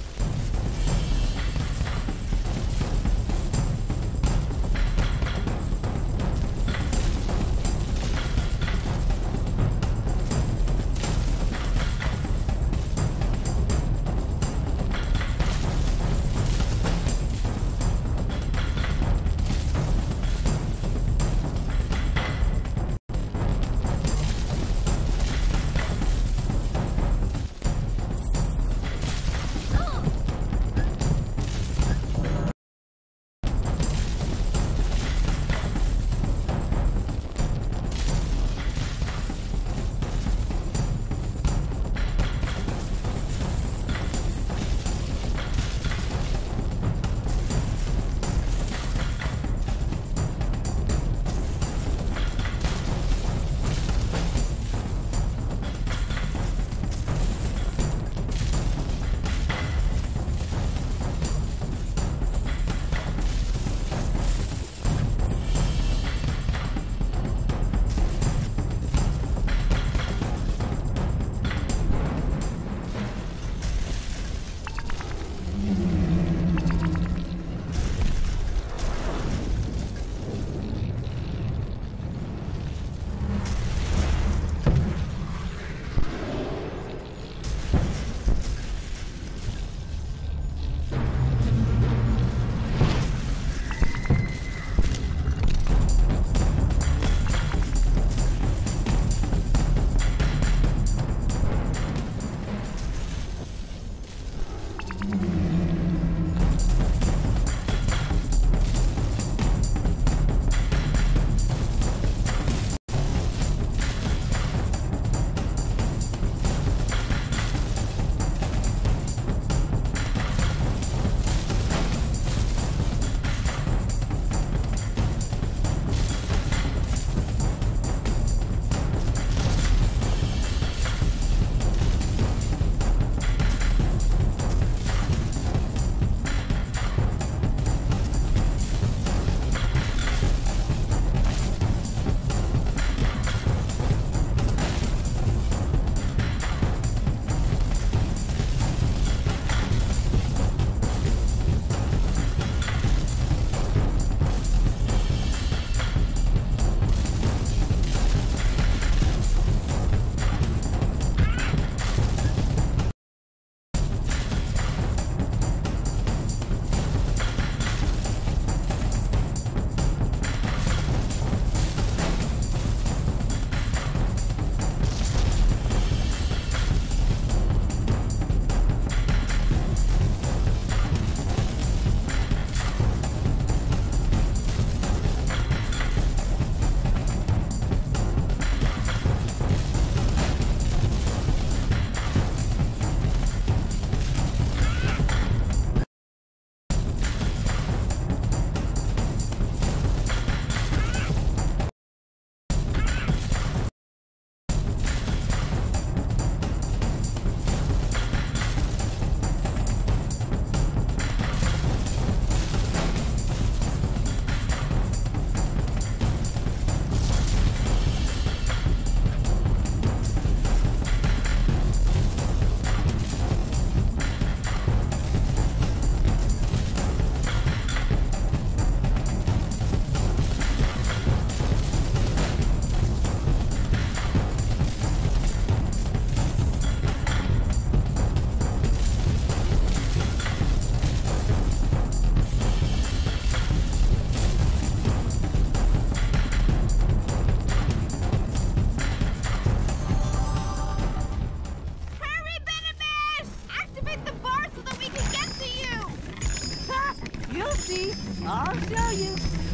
I'll show you.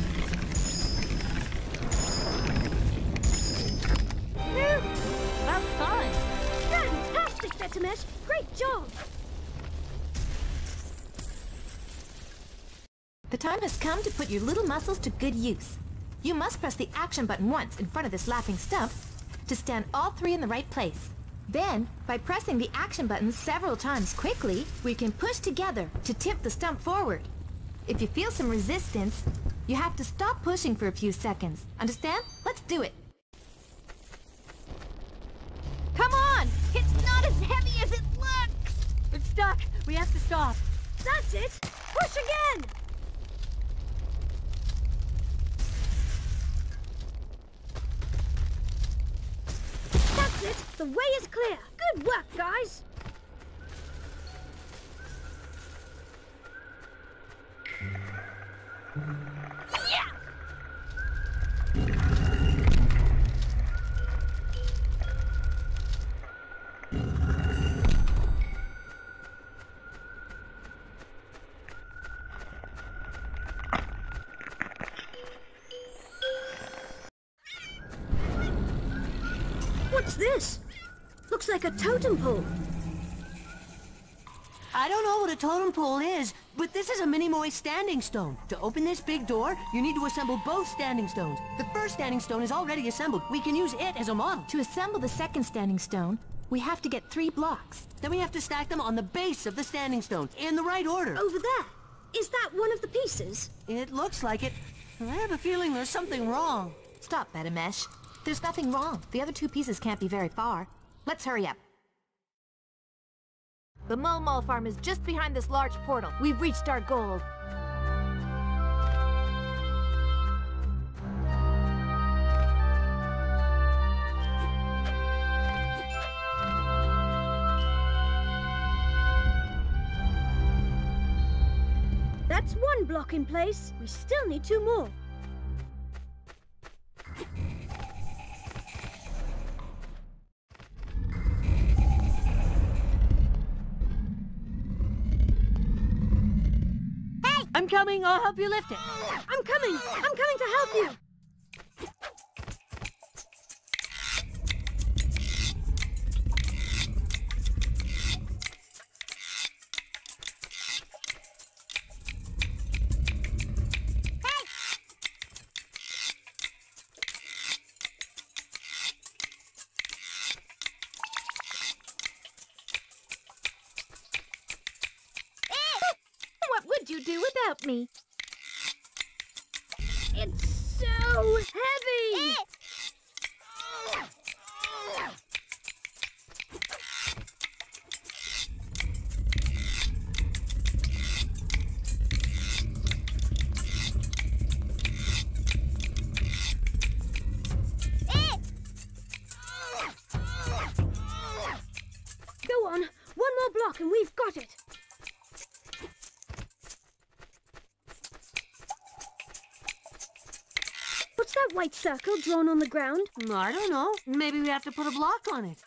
Phew, about time. Fantastic, Betimesh! Great job! The time has come to put your little muscles to good use. You must press the action button once in front of this laughing stump to stand all three in the right place. Then, by pressing the action button several times quickly, we can push together to tip the stump forward. If you feel some resistance, you have to stop pushing for a few seconds. Understand? Let's do it. Come on! We have to stop. That's it! Push again! That's it! The way is clear! Good work, guys! Yeah! What's this? Looks like a totem pole. I don't know what a totem pole is, but this is a Minimoy standing stone. To open this big door, you need to assemble both standing stones. The first standing stone is already assembled. We can use it as a model. To assemble the second standing stone, we have to get three blocks. Then we have to stack them on the base of the standing stone, in the right order. Over there. Is that one of the pieces? It looks like it. I have a feeling there's something wrong. Stop, Betamesh. There's nothing wrong. The other two pieces can't be very far. Let's hurry up. The Mole Mole farm is just behind this large portal. We've reached our goal. That's one block in place. We still need two more. I'm coming, I'll help you lift it. I'm coming! I'm coming to help you! You do without me. It's so heavy! Go on, one more block and we've got it. What's that white circle drawn on the ground? I don't know. Maybe we have to put a block on it.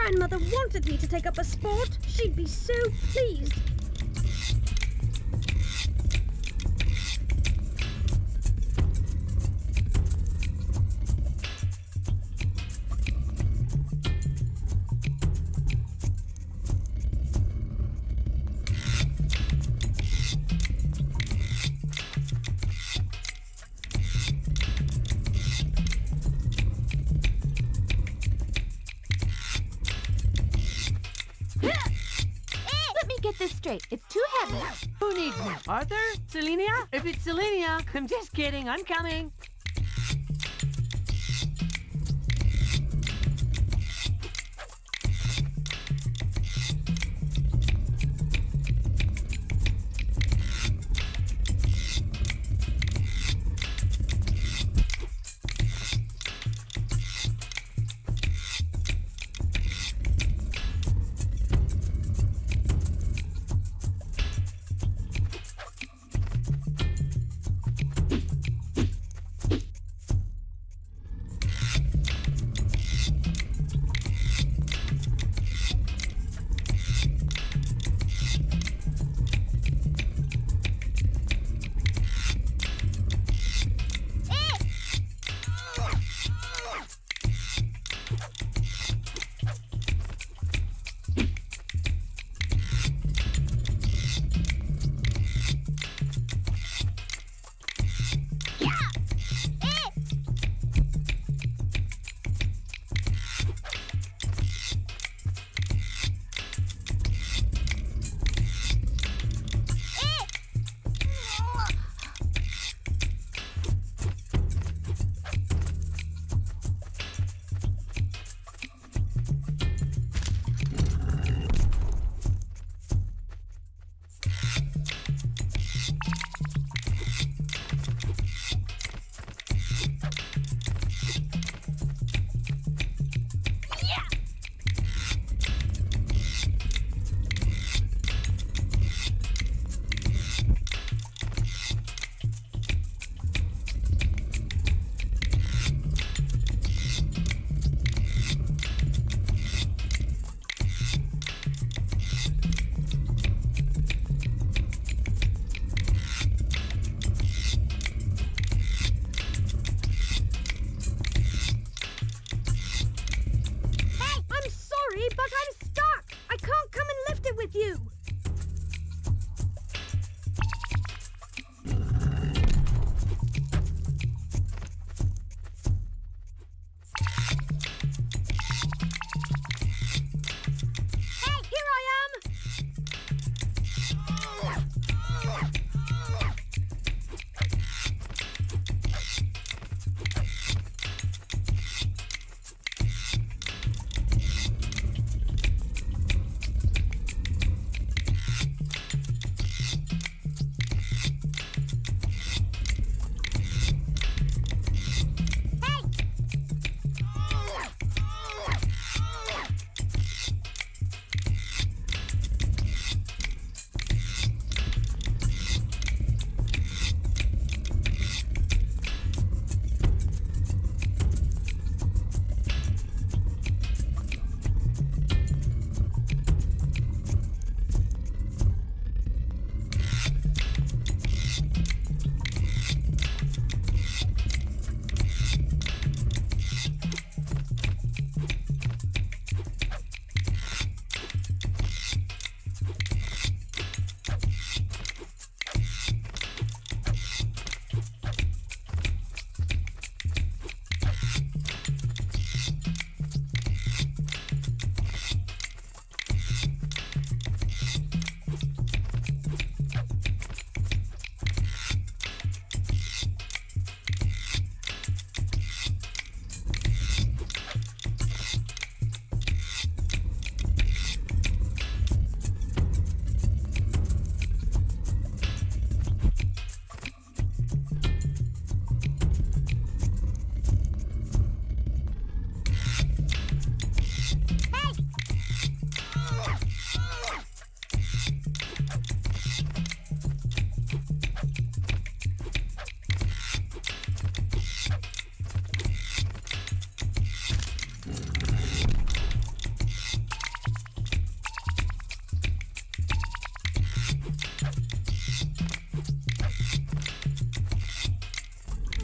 grandmother wanted me to take up a sport. She'd be so pleased. Straight. It's too heavy. Who needs me? Arthur? Selenia? If it's Selenia, I'm just kidding. I'm coming.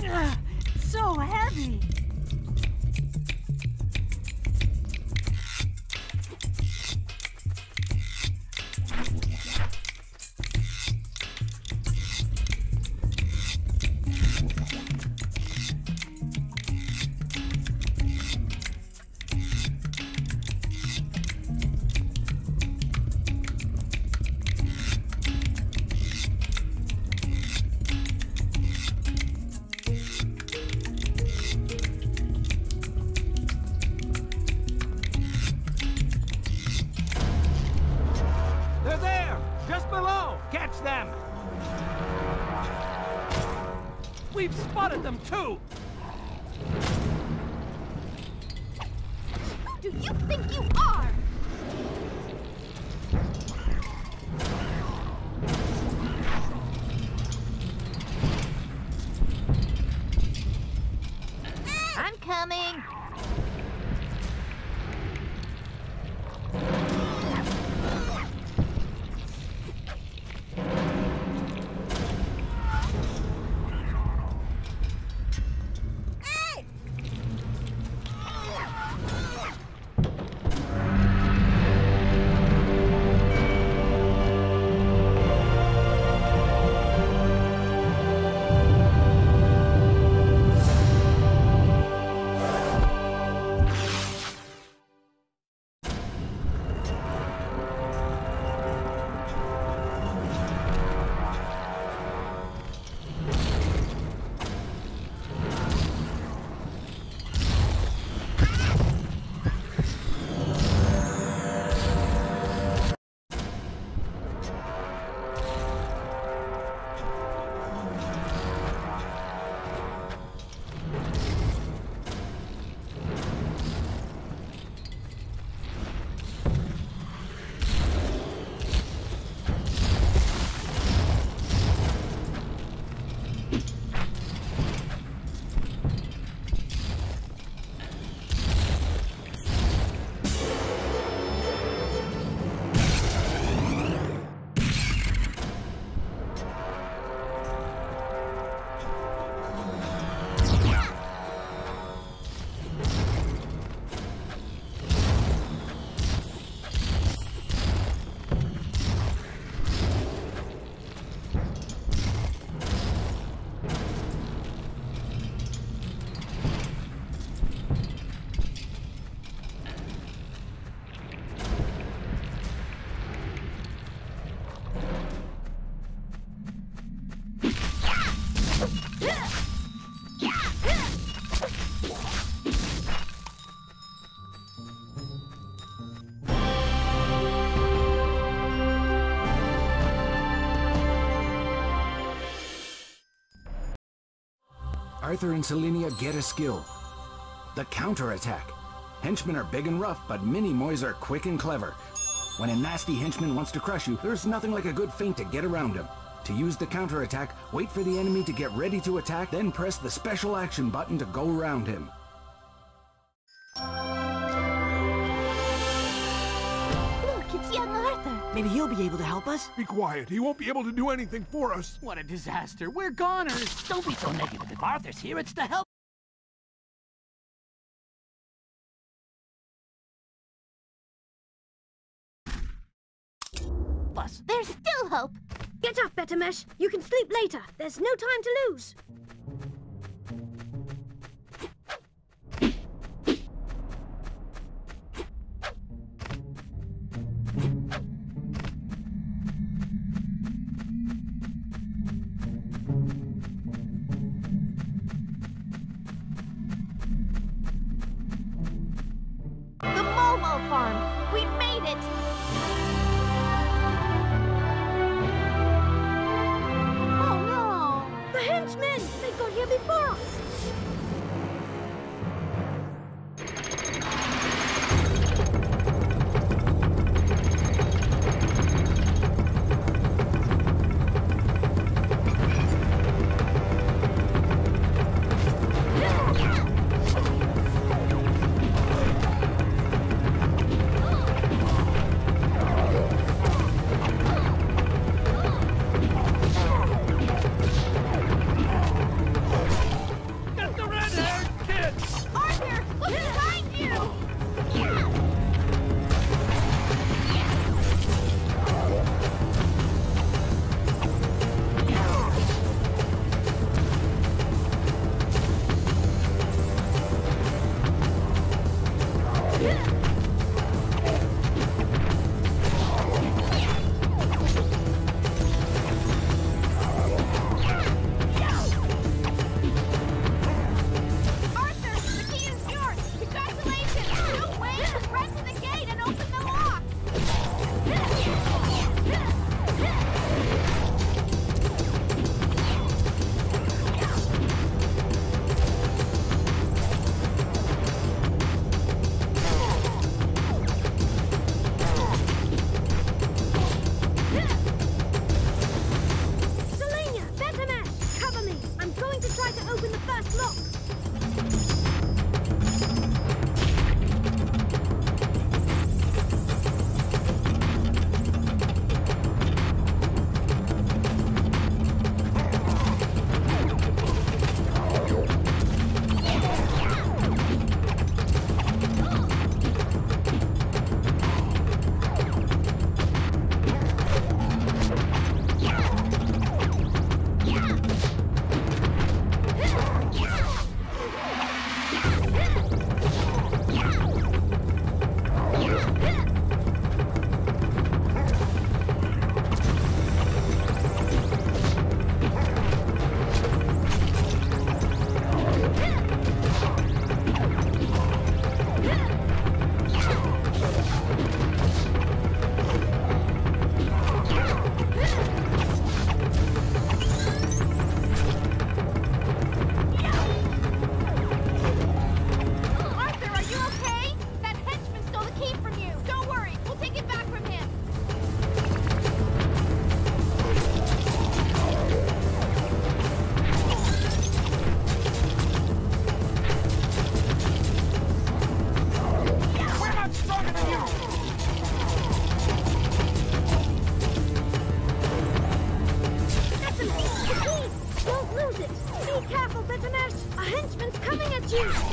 Ugh, it's so heavy. We've spotted them too! Who do you think you are? I'm coming. Arthur and Selenia get a skill. The counterattack. Henchmen are big and rough, but mini-moys are quick and clever. When a nasty henchman wants to crush you, there's nothing like a good feint to get around him. To use the counterattack, wait for the enemy to get ready to attack, then press the special action button to go around him. Look, it's young Arthur. Maybe he'll be able to help us. Be quiet. He won't be able to do anything for us. What a disaster. We're goners. Don't be so negative. If Arthur's here, it's to help. Us. There's still hope. Get up, Bettermesh. You can sleep later. There's no time to lose. The Momo Farm. We made it. The henchmen! juice!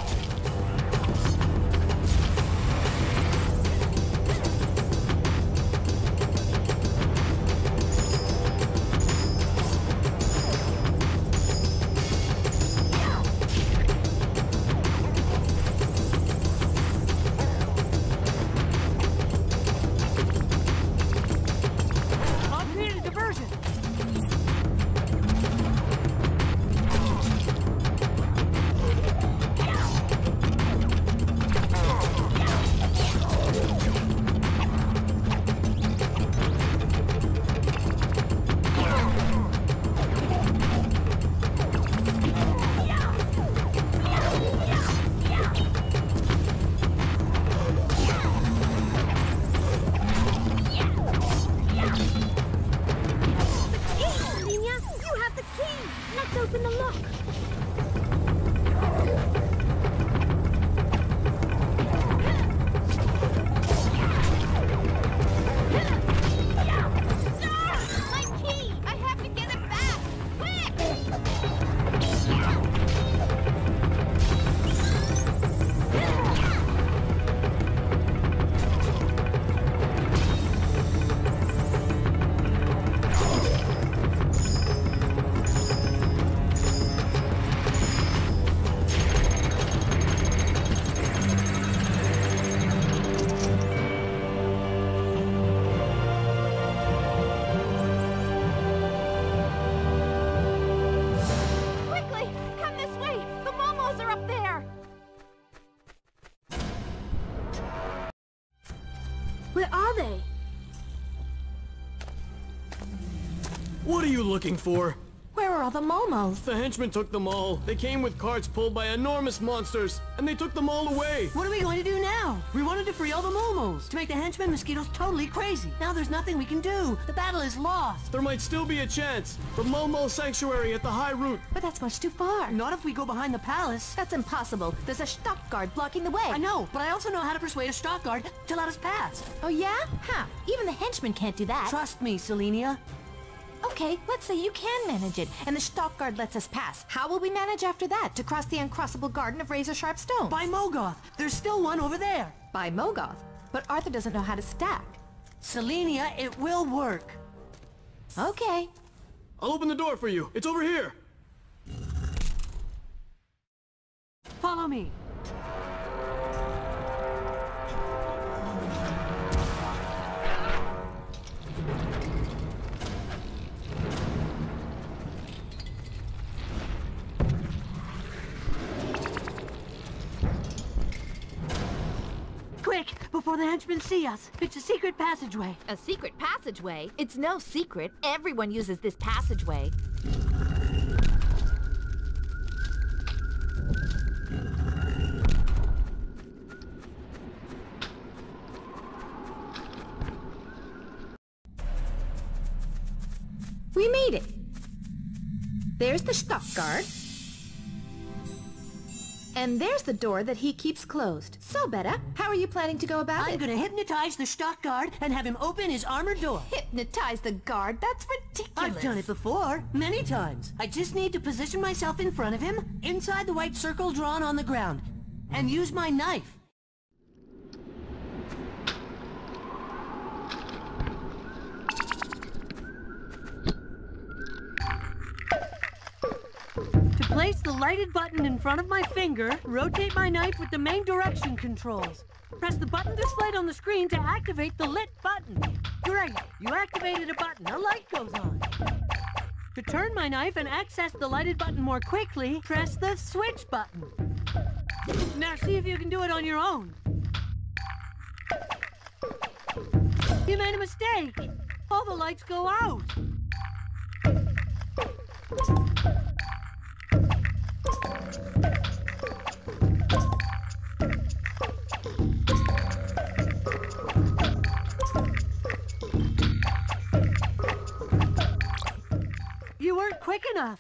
Open the lock. My key! I have to get it back! Where are they? What are you looking for? Where are all the Momos? The henchmen took them all. They came with carts pulled by enormous monsters, and they took them all away. What are we going to do now? We wanted to free all the Momos, to make the henchmen mosquitoes totally crazy. Now there's nothing we can do. The battle is lost. There might still be a chance. The Momo Sanctuary at the High Route. But that's much too far. Not if we go behind the palace. That's impossible. There's a stock guard blocking the way. I know, but I also know how to persuade a stock guard to let us pass. Oh yeah? Huh. Even the henchmen can't do that. Trust me, Selenia. Okay, let's say you can manage it, and the stock guard lets us pass. How will we manage after that, to cross the uncrossable garden of razor-sharp stones? By Mogoth. There's still one over there. By Mogoth? But Arthur doesn't know how to stack. Selenia, it will work. Okay. I'll open the door for you. It's over here. Follow me. Quick, before the henchmen see us. It's a secret passageway. A secret passageway? It's no secret. Everyone uses this passageway. We made it. There's the stock guard. And there's the door that he keeps closed. So, Beta, how are you planning to go about I'm it? I'm gonna hypnotize the stock guard and have him open his armored door. Hypnotize the guard? That's ridiculous. I've done it before, many times. I just need to position myself in front of him, inside the white circle drawn on the ground, and use my knife. To place the lighted button in front of my finger, rotate my knife with the main direction controls. Press the button displayed on the screen to activate the lit button. Great, you activated a button, a light goes on. To turn my knife and access the lighted button more quickly, press the switch button. Now see if you can do it on your own. You made a mistake. All the lights go out. You weren't quick enough.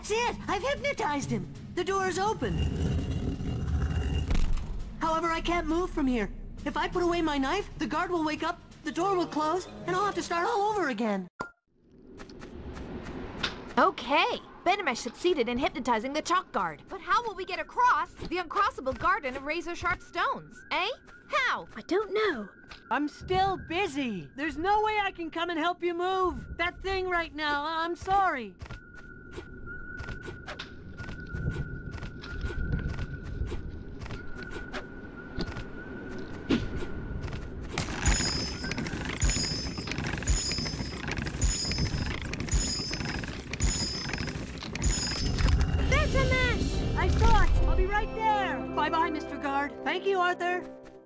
That's it! I've hypnotized him! The door is open. However, I can't move from here. If I put away my knife, the guard will wake up, the door will close, and I'll have to start all over again. Okay, Benemesh succeeded in hypnotizing the chalk guard. But how will we get across the uncrossable garden of razor-sharp stones, eh? How? I don't know. I'm still busy. There's no way I can come and help you move that thing right now. I'm sorry. I saw it! I'll be right there! Bye-bye, Mister Guard. Thank you, Arthur.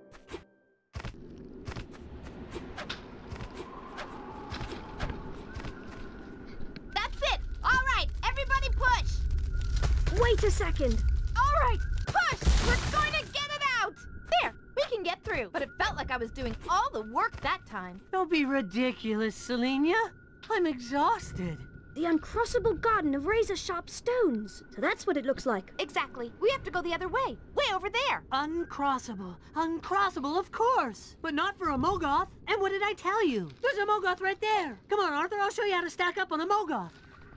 That's it! All right, everybody push! Wait a second. All right, push! We're going to get it out! There, we can get through. But it felt like I was doing all the work that time. Don't be ridiculous, Selenia. I'm exhausted. The uncrossable garden of razor-sharp stones. So that's what it looks like. Exactly. We have to go the other way. Way over there. Uncrossable. Uncrossable, of course. But not for a Mogoth. And what did I tell you? There's a Mogoth right there. Come on, Arthur. I'll show you how to stack up on a Mogoth.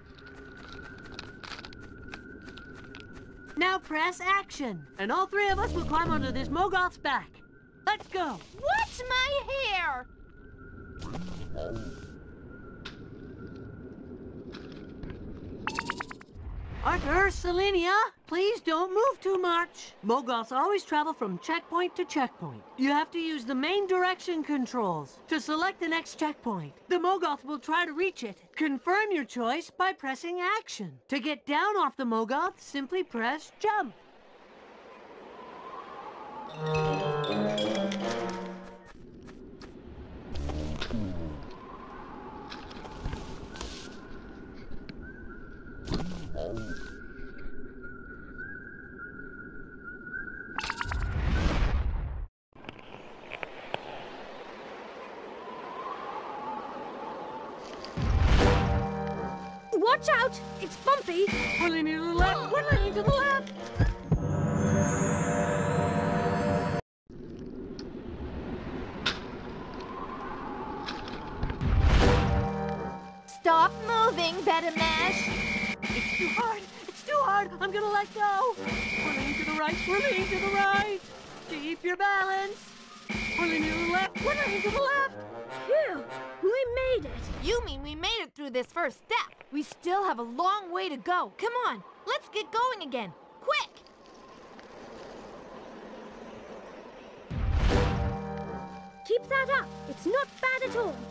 Now press action. And all three of us will climb onto this Mogoth's back. Let's go. Watch my hair! Arthur, Selenia, please don't move too much. Mogoths always travel from checkpoint to checkpoint. You have to use the main direction controls to select the next checkpoint. The Mogoth will try to reach it. Confirm your choice by pressing action. To get down off the Mogoth, simply press jump. Watch out! It's bumpy! We're leaning to the left! We're leaning to the left! Stop moving, Benemesh! It's too hard! It's too hard! I'm gonna let go! We're leaning to the right! We're leaning to the right! Keep your balance! We're leaning to the left! We're leaning to the left! Phew! We made it! You mean we made it through this first step? We still have a long way to go. Come on, let's get going again. Quick! Keep that up. It's not bad at all.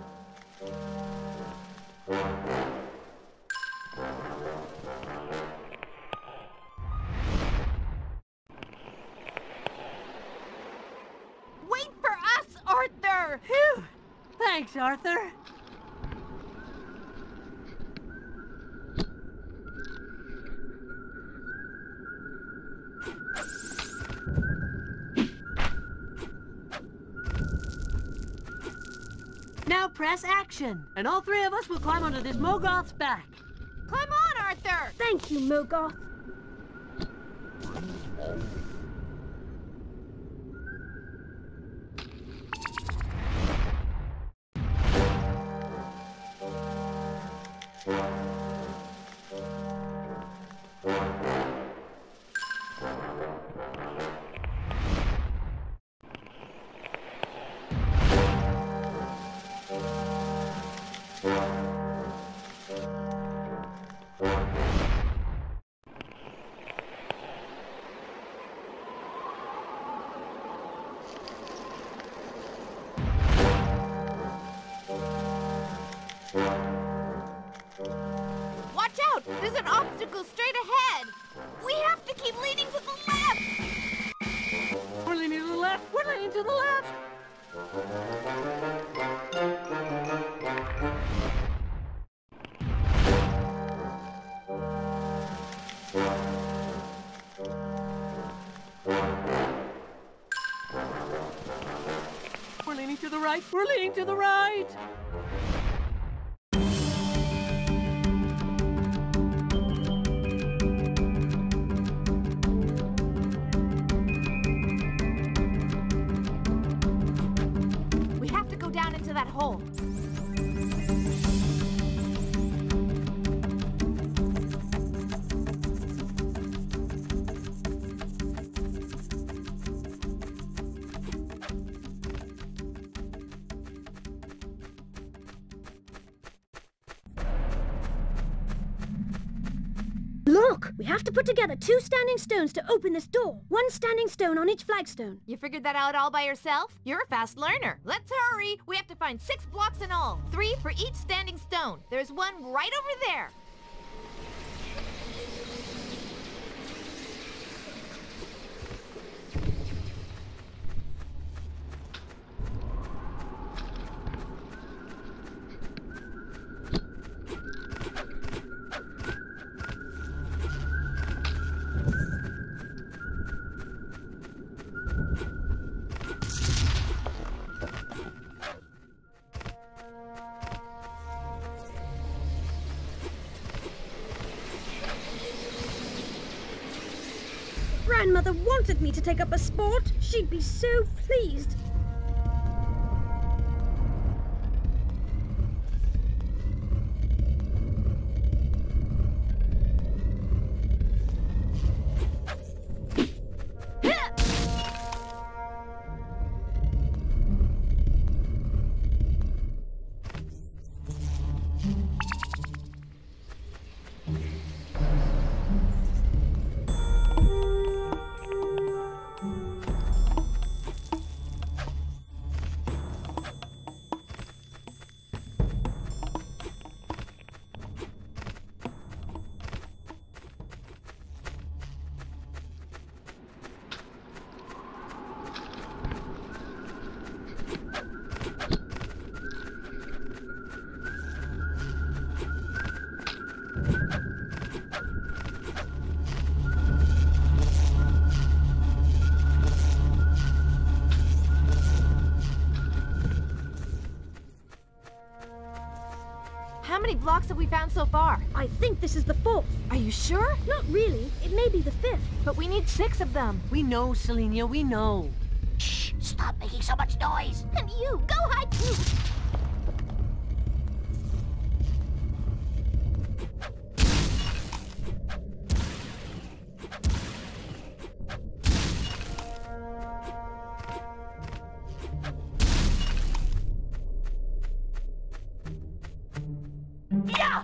Wait for us, Arthur! Phew! Thanks, Arthur. Now press action, and all three of us will climb onto this Mogoth's back. Climb on, Arthur! Thank you, Mogoth. Watch out! There's an obstacle straight ahead! We have to keep leaning to the left! We're leaning to the left! We're leaning to the left! We're leaning to the right! We're leaning to the right! hole. Look! We have to put together two standing stones to open this door. One standing stone on each flagstone. You figured that out all by yourself? You're a fast learner. Let's hurry! We have to find six blocks in all. Three for each standing stone. There's one right over there. Grandmother wanted me to take up a sport. She'd be so pleased. How many blocks have we found so far? I think this is the fourth. Are you sure? Not really. It may be the fifth. But we need six of them. We know, Selenia, we know. Shh! Stop making so much noise! And you, go hide too! Yeah!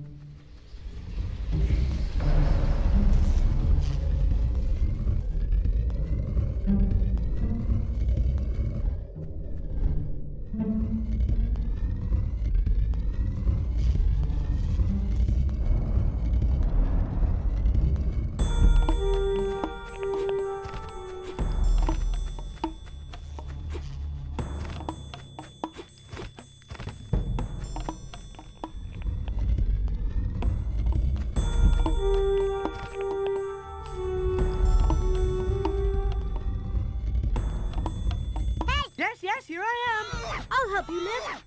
Yes, yes, here I am. I'll help you lift.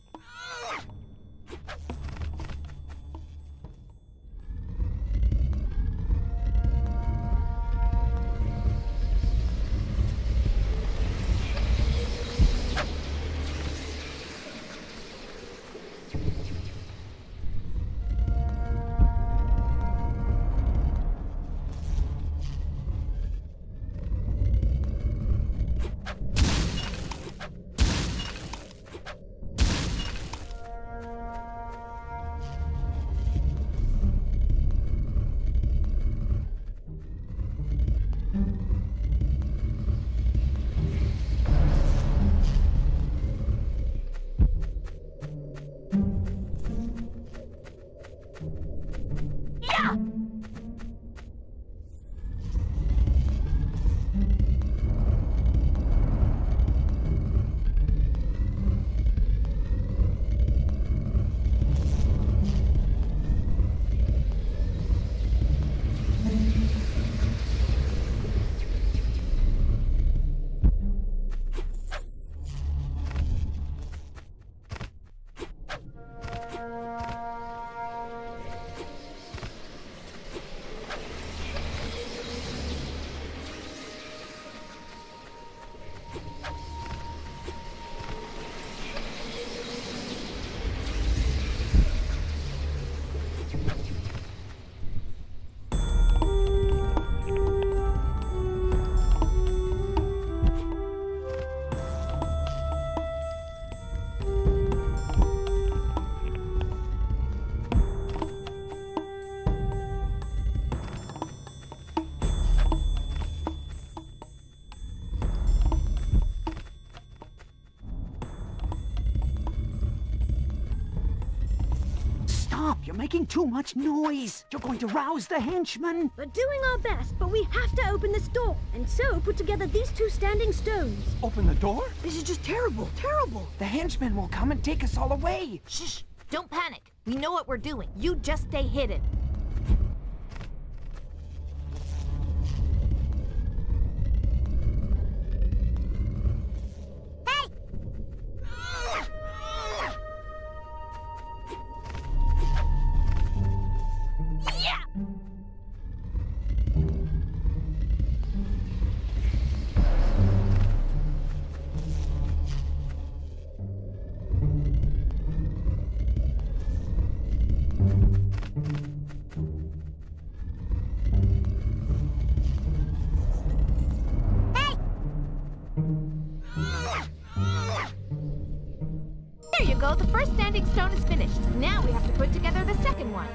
Stop! You're making too much noise! You're going to rouse the henchmen! We're doing our best, but we have to open this door, and so put together these two standing stones. Open the door? This is just terrible, terrible! The henchmen will come and take us all away! Shh! Don't panic. We know what we're doing. You just stay hidden. There you go, the first standing stone is finished. Now we have to put together the second one.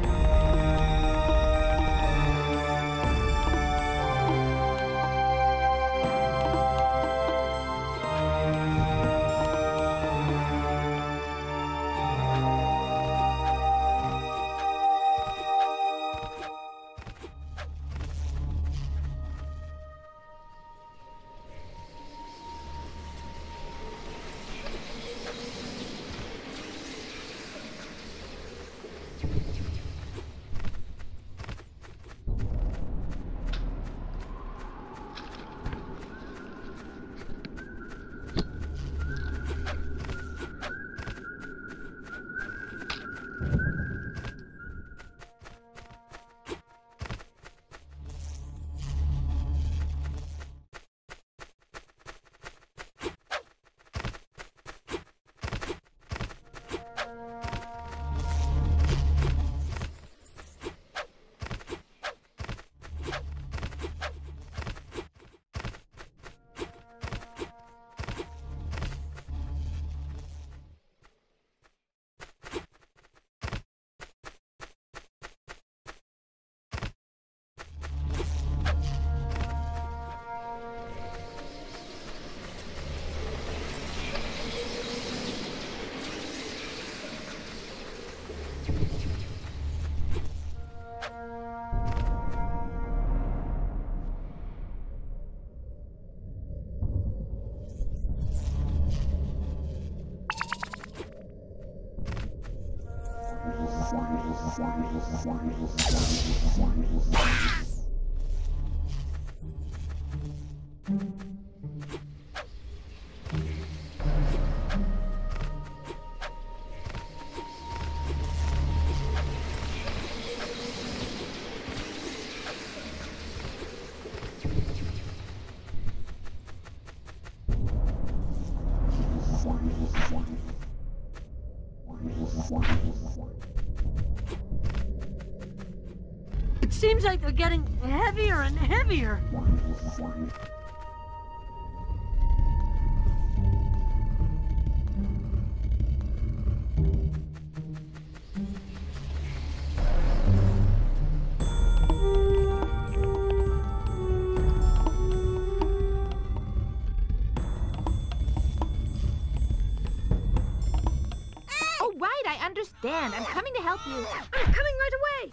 It seems like they're getting heavier and heavier. Oh, right, I understand. I'm coming to help you. I'm coming right away.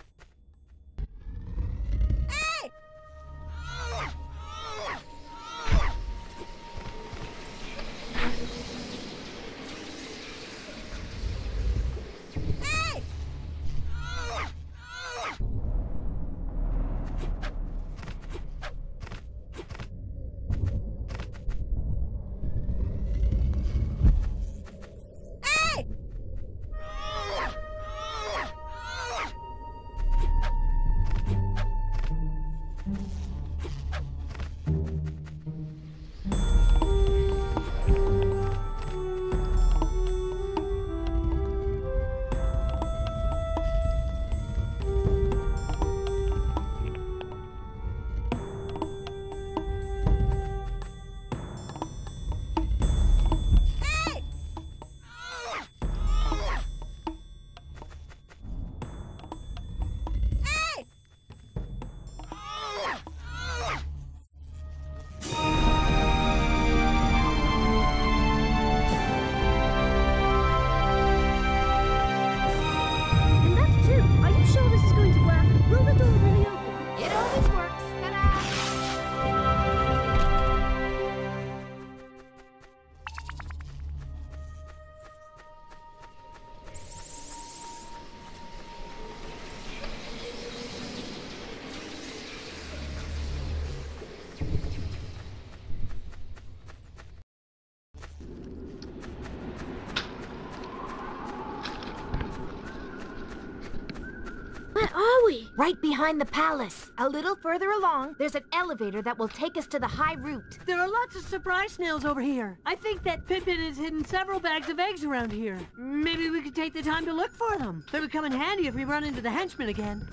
Right behind the palace. A little further along, there's an elevator that will take us to the high route. There are lots of surprise snails over here. I think that Pippin has hidden several bags of eggs around here. Maybe we could take the time to look for them. They would come in handy if we run into the henchmen again.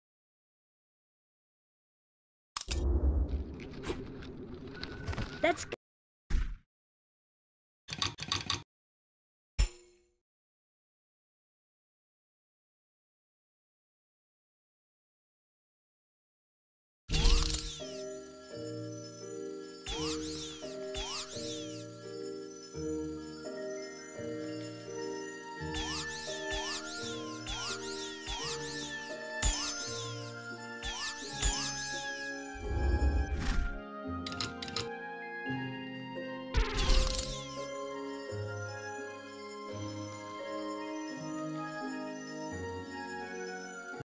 That's